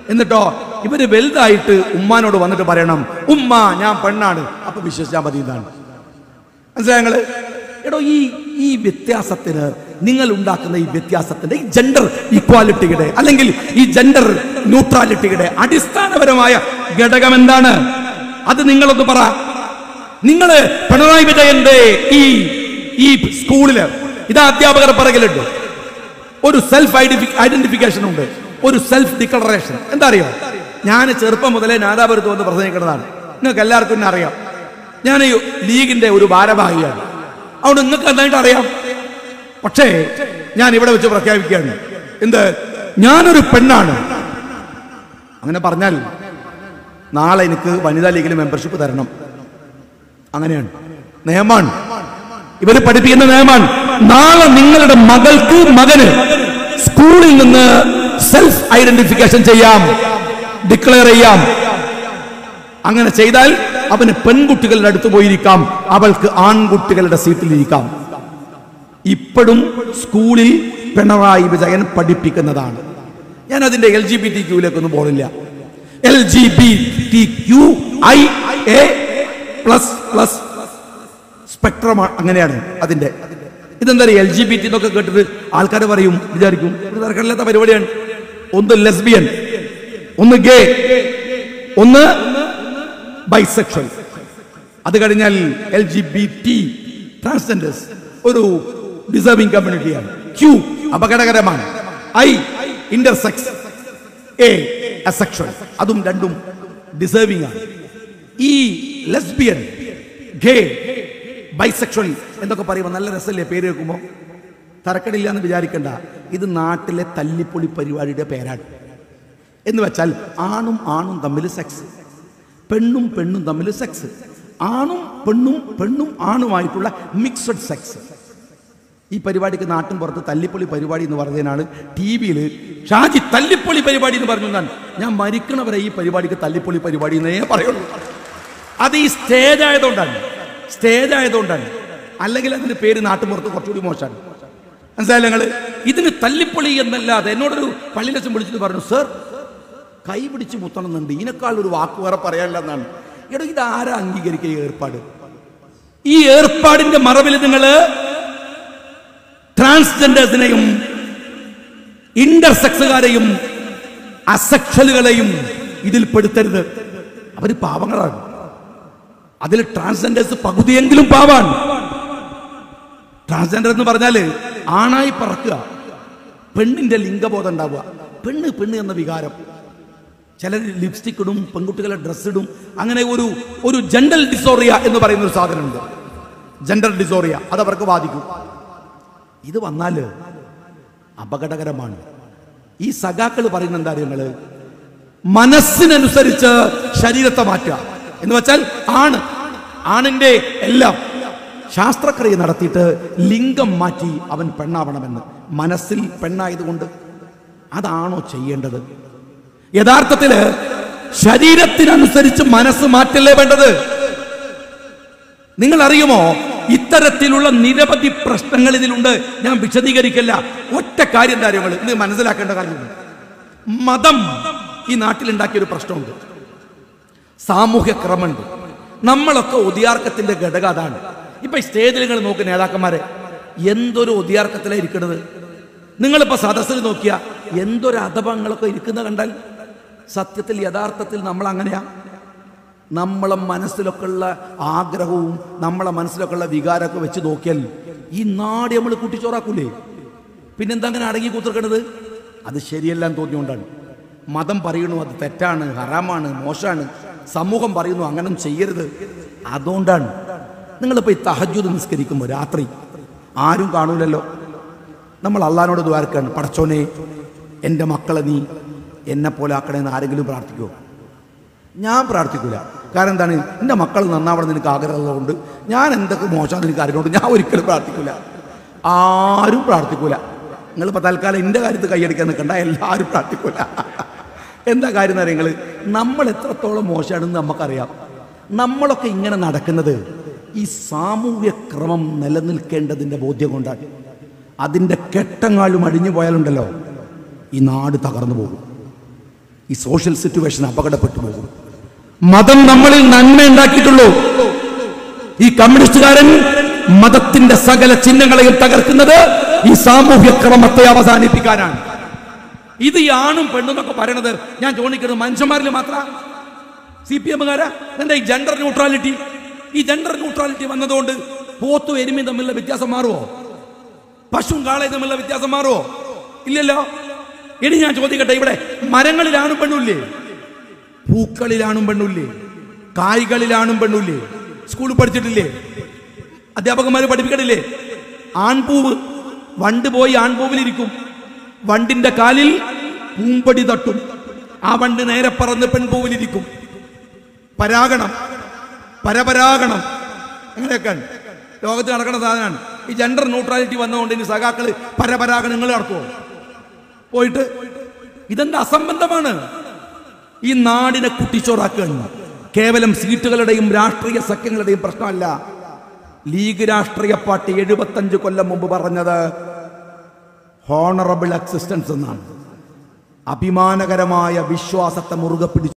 എന്നിട്ടോ ഇവര് വലുതായിട്ട് ഉമ്മാനോട് വന്നിട്ട് പറയണം, ഉമ്മ ഞാൻ പെണ്ണാണ്, അപ്പൊ വിശ്വസിച്ചാൽ മതി എന്നാണ്. മനസ്സിലായ നിങ്ങള്? എടോ, ഈ വ്യത്യാസത്തിന്, നിങ്ങൾ ഉണ്ടാക്കുന്ന ഈ വ്യത്യാസത്തിന്റെ, ഈ ജെൻഡർ ഇക്വാലിറ്റിയുടെ അല്ലെങ്കിൽ ഈ ജെൻഡർ ന്യൂട്രാലിറ്റിയുടെ അടിസ്ഥാനപരമായ ഘടകം എന്താണ്? അത് നിങ്ങളൊന്ന് പറ. നിങ്ങള് പിണറായി വിജയന്റെ ഈ സ്കൂളില് ഇതാ അധ്യാപകർ പറയലുണ്ട്, ഒരു സെൽഫ് ഐഡന്റിഫിക്കേഷൻ ഉണ്ട്, ഒരു സെൽഫ് ഡിക്ലറേഷൻ. എന്താ അറിയോ? ഞാൻ ചെറുപ്പം മുതലേ നാദാപുരത്ത് വന്ന് പ്രസംഗിക്കുന്നതാണ്. നിങ്ങൾക്ക് എല്ലാവർക്കും തന്നെ അറിയാം. ഞാൻ ഈ ലീഗിന്റെ ഒരു ഭാരവാഹിയാണ്. അതുകൊണ്ട് നിങ്ങൾക്ക് എന്തായിട്ട് അറിയാം. പക്ഷേ ഞാൻ ഇവിടെ വെച്ച് പ്രഖ്യാപിക്കുകയാണ്, എന്ത്, ഞാനൊരു പെണ്ണാണ്. അങ്ങനെ പറഞ്ഞാൽ നാളെ എനിക്ക് വനിതാ ലീഗിൽ മെമ്പർഷിപ്പ് തരണം. അങ്ങനെയാണ് നിയമമാണ്, ഇവര് പഠിപ്പിക്കുന്ന നിയമമാണ്. നാളെ നിങ്ങളുടെ മകൾക്ക്, മകന് സ്കൂളിൽ നിന്ന് സെൽഫ് ഐഡന്റിഫിക്കേഷൻ ചെയ്യാം, ഡിക്ലെയർ ചെയ്യാം. അങ്ങനെ ചെയ്താൽ അവന് പെൺകുട്ടികളുടെ അടുത്ത് പോയിരിക്കാം, അവൾക്ക് ആൺകുട്ടികളുടെ സീറ്റിലിരിക്കാം. ഇപ്പോഴും സ്കൂളിൽ പിണറായി വിജയൻ പഠിപ്പിക്കുന്നതാണ്. ഞാൻ അതിന്റെ LGBTQ-ലേക്കൊന്നും പോണില്ല. LGBTQIA++ സ്പെക്ട്രം അങ്ങനെയാണ് അതിന്റെ. ഇതെന്താ LGBT എന്നൊക്കെ കേട്ടിട്ട് ആൾക്കാർ പറയും, വിചാരിക്കും ഒരു തരക്കടില്ലാത്ത പരിപാടിയാണ്. ഒന്ന് ലെസ്ബിയൻ, ഒന്ന് ഗേ, ഒന്ന് ബൈസെക്ഷൽ. അത് കഴിഞ്ഞാൽ LGBT ട്രാൻസ്ജെൻഡേഴ്സ് ഒരു ഡിസേർവിംഗ് കമ്മ്യൂണിറ്റിയാണ്. Q അപകടകരമാണ്. I ഇന്റർസെക്സ്, A അസെക്ഷൽ, അതും രണ്ടും ഡിസേർവിംഗ് ആണ്. ഈ ലെസ്ബിയൻ, ഗേ, ബൈസെക്ഷൽ എന്നൊക്കെ പറയുമ്പോൾ നല്ല രസമല്ലേ പേര് കേൾക്കുമ്പോൾ? തരക്കടില്ല എന്ന് വിചാരിക്കണ്ട, ഇത് നാട്ടിലെ തല്ലിപ്പൊളി പരിപാടിയുടെ പേരാണ്. എന്ന് വെച്ചാൽ ആണും ആണും തമ്മിൽ സെക്സ്, പെണ്ണും പെണ്ണും തമ്മിൽ സെക്സ്, ആണും പെണ്ണും പെണ്ണും ആണുമായിട്ടുള്ള മിക്സഡ് സെക്സ്. ഈ പരിപാടിക്ക് നാട്ടും പുറത്ത് തല്ലിപ്പൊളി പരിപാടി എന്ന് പറഞ്ഞതിനാണ് TV-യിൽ ഷാജി തല്ലിപ്പൊളി പരിപാടി എന്ന് പറഞ്ഞു. ഞാൻ മരിക്കണവരെ ഈ പരിപാടിക്ക് തല്ലിപ്പൊളി പരിപാടി എന്നേ പറയുള്ളൂ. അത് ഈ സ്റ്റേജ് ആയതുകൊണ്ടാണ്. അല്ലെങ്കിൽ അതിന്റെ പേര് നാട്ടുപുറത്ത് കുറച്ചുകൂടി മോശമാണ്. മനസ്സിലായില്ല നിങ്ങൾ? ഇതിന് തല്ലിപ്പൊളി എന്നല്ലാതെ എന്നോടൊരു പള്ളിയിലച്ഛൻ വിളിച്ചിട്ട് പറഞ്ഞു, സർ കൈ പിടിച്ച് മുത്തണമെന്നുണ്ട്, ഇതിനേക്കാൾ ഒരു വാക്ക് വേറെ പറയാനില്ല എന്നാണ്. എടോ, ഇതാരാ അംഗീകരിക്കുക ഈ ഏർപ്പാട്? ഈ ഏർപ്പാടിന്റെ മറവിൽ നിങ്ങൾ ട്രാൻസ്ജെൻഡേഴ്സിനെയും ഇന്റർസെക്സുകാരെയും അസെക്ഷലുകളെയും ഇതിൽ പെടുത്തരുത്. അവര് പാവങ്ങളാണ്. അതിൽ ട്രാൻസ്ജെൻഡേഴ്സ് പകുതിയെങ്കിലും പാവാണ്. ട്രാൻസ്ജെൻഡർ എന്ന് പറഞ്ഞാല് ആണായി പറക്കുക, പെണ്ണിന്റെ ലിംഗബോധം ഉണ്ടാവുക, പെണ്ണ് പെണ്ണ് എന്ന വികാരം. ചിലർ ലിപ്സ്റ്റിക് ഇടും, പെൺകുട്ടികളെ ഡ്രസ് ഇടും. അങ്ങനെ ഒരു ജെൻഡർ ഡിസോറിയ എന്ന് പറയുന്ന ഒരു സാധനമുണ്ട്. ജെൻഡർ ഡിസോറിയ അത് അവർക്ക് ബാധിക്കും. ഇത് വന്നാല് അപകടകരമാണ്. ഈ സഖാക്കൾ പറയുന്ന എന്താ അറിയങ്ങള്? മനസ്സിനനുസരിച്ച് ശരീരത്തെ മാറ്റുക എന്ന് വെച്ചാൽ ആണിന്റെ എല്ലാം ശാസ്ത്രക്രിയ നടത്തിയിട്ട് ലിംഗം മാറ്റി അവൻ പെണ്ണാവണമെന്ന്. മനസ്സിൽ പെണ്ണായതുകൊണ്ട് അതാണോ ചെയ്യേണ്ടത്? യഥാർത്ഥത്തില് ശരീരത്തിനനുസരിച്ച് മനസ്സ് മാറ്റല്ലേ വേണ്ടത്. നിങ്ങൾ അറിയുമോ, ഇത്തരത്തിലുള്ള നിരവധി പ്രശ്നങ്ങൾ ഇതിലുണ്ട്. ഞാൻ വിശദീകരിക്കില്ല. ഒറ്റ കാര്യം കാര്യങ്ങൾ ഇത് മനസ്സിലാക്കേണ്ട കാര്യമുണ്ട്. മതം ഈ നാട്ടിലുണ്ടാക്കിയൊരു പ്രശ്നമുണ്ട്, സാമൂഹ്യ ക്രമമുണ്ട്. നമ്മളൊക്കെ ഒതിയാർക്കത്തിന്റെ ഘടകം അതാണ്. ഇപ്പൊ ഈ സ്റ്റേജിൽ നിങ്ങൾ നോക്ക്, നേതാക്കന്മാരെ എന്തൊരു ഒതിയാർക്കത്തിലാണ് ഇരിക്കുന്നത്. നിങ്ങളിപ്പോ സദസ്സിൽ നോക്കിയാ എന്തൊരു അധപങ്ങളൊക്കെ ഇരിക്കുന്ന കണ്ടാൽ സത്യത്തിൽ യഥാർത്ഥത്തിൽ നമ്മൾ അങ്ങനെയാ. നമ്മളെ മനസ്സിലൊക്കെ ഉള്ള ആഗ്രഹവും നമ്മളെ മനസ്സിലൊക്കെ ഉള്ള വികാരമൊക്കെ വെച്ച് നോക്കിയാൽ ഈ നാട് നമ്മൾ കുട്ടിച്ചോറാക്കൂലേ? പിന്നെന്താ അങ്ങനെ അടങ്ങി കൂത്തിർക്കണത്? അത് ശരിയല്ലാന്ന് തോന്നിയോണ്ടാണ്. മതം പറയുന്നു അത് തെറ്റാണ്, ഹറാമാണ്, മോശമാണ്. സമൂഹം പറയുന്നു അങ്ങനെ ചെയ്യരുത്, അതുകൊണ്ടാണ്. നിങ്ങളിപ്പോൾ ഈ തഹജ്ജുദ് നിസ്കരിക്കുമ്പോൾ രാത്രി ആരും കാണൂലല്ലോ, നമ്മൾ അള്ളാഹിനോട് ദ്വാരക്കാണ്, പടച്ചോനെ എൻ്റെ മക്കളെ നീ എന്നെ പോലെ ആക്കണേന്ന് ആരെങ്കിലും പ്രാർത്ഥിക്കുമോ? ഞാൻ പ്രാർത്ഥിക്കൂല. കാരണം എന്താണ്? എൻ്റെ മക്കൾ നന്നാവണം എന്ന് എനിക്ക് ആഗ്രഹമുള്ളതുകൊണ്ട് ഞാൻ എന്തൊക്കെ മോശമാണെന്ന് എനിക്ക് അറിയുന്നതുകൊണ്ട് ഞാൻ ഒരിക്കലും പ്രാർത്ഥിക്കൂല. ആരും പ്രാർത്ഥിക്കൂല. നിങ്ങളിപ്പോൾ തൽക്കാലം എൻ്റെ കാര്യത്തിൽ കൈയടിക്കാൻ നിൽക്കണ്ട, എല്ലാവരും പ്രാർത്ഥിക്കൂല. എന്താ കാര്യം എന്ന് അറിയാം, നമ്മൾ എത്രത്തോളം മോശമാണെന്ന് നമുക്കറിയാം. നമ്മളൊക്കെ ഇങ്ങനെ നടക്കുന്നത് ഈ സാമൂഹ്യ ക്രമം നിലനിൽക്കേണ്ടതിൻ്റെ ബോധ്യം കൊണ്ടാണ്. അതിൻ്റെ കെട്ടങ്ങാളും അടിഞ്ഞു പോയാലുണ്ടല്ലോ ഈ നാട് തകർന്നു പോകും. ഈ സോഷ്യൽ സിറ്റുവേഷൻ അപകടപ്പെട്ടു പോകും. മതം നമ്മളിൽ നന്മ ഉണ്ടാക്കിയിട്ടുള്ളൂ. ഈ കമ്മ്യൂണിസ്റ്റുകാരൻ മതത്തിന്റെ സകല ചിഹ്നങ്ങളെയും തകർക്കുന്നത് ഈ സാമൂഹ്യ ക്രമത്തെ അവസാനിപ്പിക്കാനാണ്. ഇത് ഈ ആണും പെണ്ണും എന്നൊക്കെ പറയണത് ഞാൻ ചോദിക്കുന്നത് മനുഷ്യന്മാരിൽ മാത്രം. CPM-കാരാ എന്താ ഈ ജെൻഡർ ന്യൂട്രാലിറ്റി? ഈ ജെൻഡർ ന്യൂട്രാലിറ്റി വന്നതുകൊണ്ട് പോത്തും എരുമയും തമ്മിലുള്ള വ്യത്യാസം മാറുമോ? പശുവും കാളയും തമ്മിലുള്ള വ്യത്യാസം മാറുമോ? ഇല്ലല്ലോ. ഇനി ഞാൻ ചോദിക്കട്ടെ, ഇവിടെ മരങ്ങളിലാണും പെണ്ണുല്ലേ? പൂക്കളിലാണും പെണ്ണുല്ലേ? കായ്കളിലാണും പെണ്ണുല്ലേ? സ്കൂളിൽ പഠിച്ചിട്ടില്ലേ? അധ്യാപകന്മാർ പഠിപ്പിക്കണില്ലേ? ആൺപൂവ്, വണ്ട് പോയി ആൺപൂവിലിരിക്കും, വണ്ടിന്റെ കാലിൽ പൂമ്പടി തട്ടും, ആ വണ്ട് നേരെ പറന്ന് പെൺപൂവിലിരിക്കും. പരാഗണം, പരപരാഗണം, അങ്ങനെയൊക്കെ ലോകത്ത് നടക്കുന്ന സാധനമാണ്. ഈ ജെൻഡർ ന്യൂട്രാലിറ്റി വന്നതുകൊണ്ട് ഇനി സഖാക്കള് പരപരാഗണങ്ങൾ നടക്കുമോ? പോയിട്ട് ഇതെന്താ അസംബന്ധമാണ്? ഈ നാടിനെ കുട്ടിച്ചോറാക്കുകയാണ്. കേവലം സീറ്റുകളുടെയും രാഷ്ട്രീയ സഖ്യങ്ങളുടെയും പ്രശ്നമല്ല. ലീഗ് രാഷ്ട്രീയ പാർട്ടി 75 കൊല്ലം മുമ്പ് പറഞ്ഞത് ഹോണറബിൾ എക്സിസ്റ്റൻസ് എന്നാണ്. അഭിമാനകരമായ വിശ്വാസത്തെ മുറുകെ പിടിച്ചു.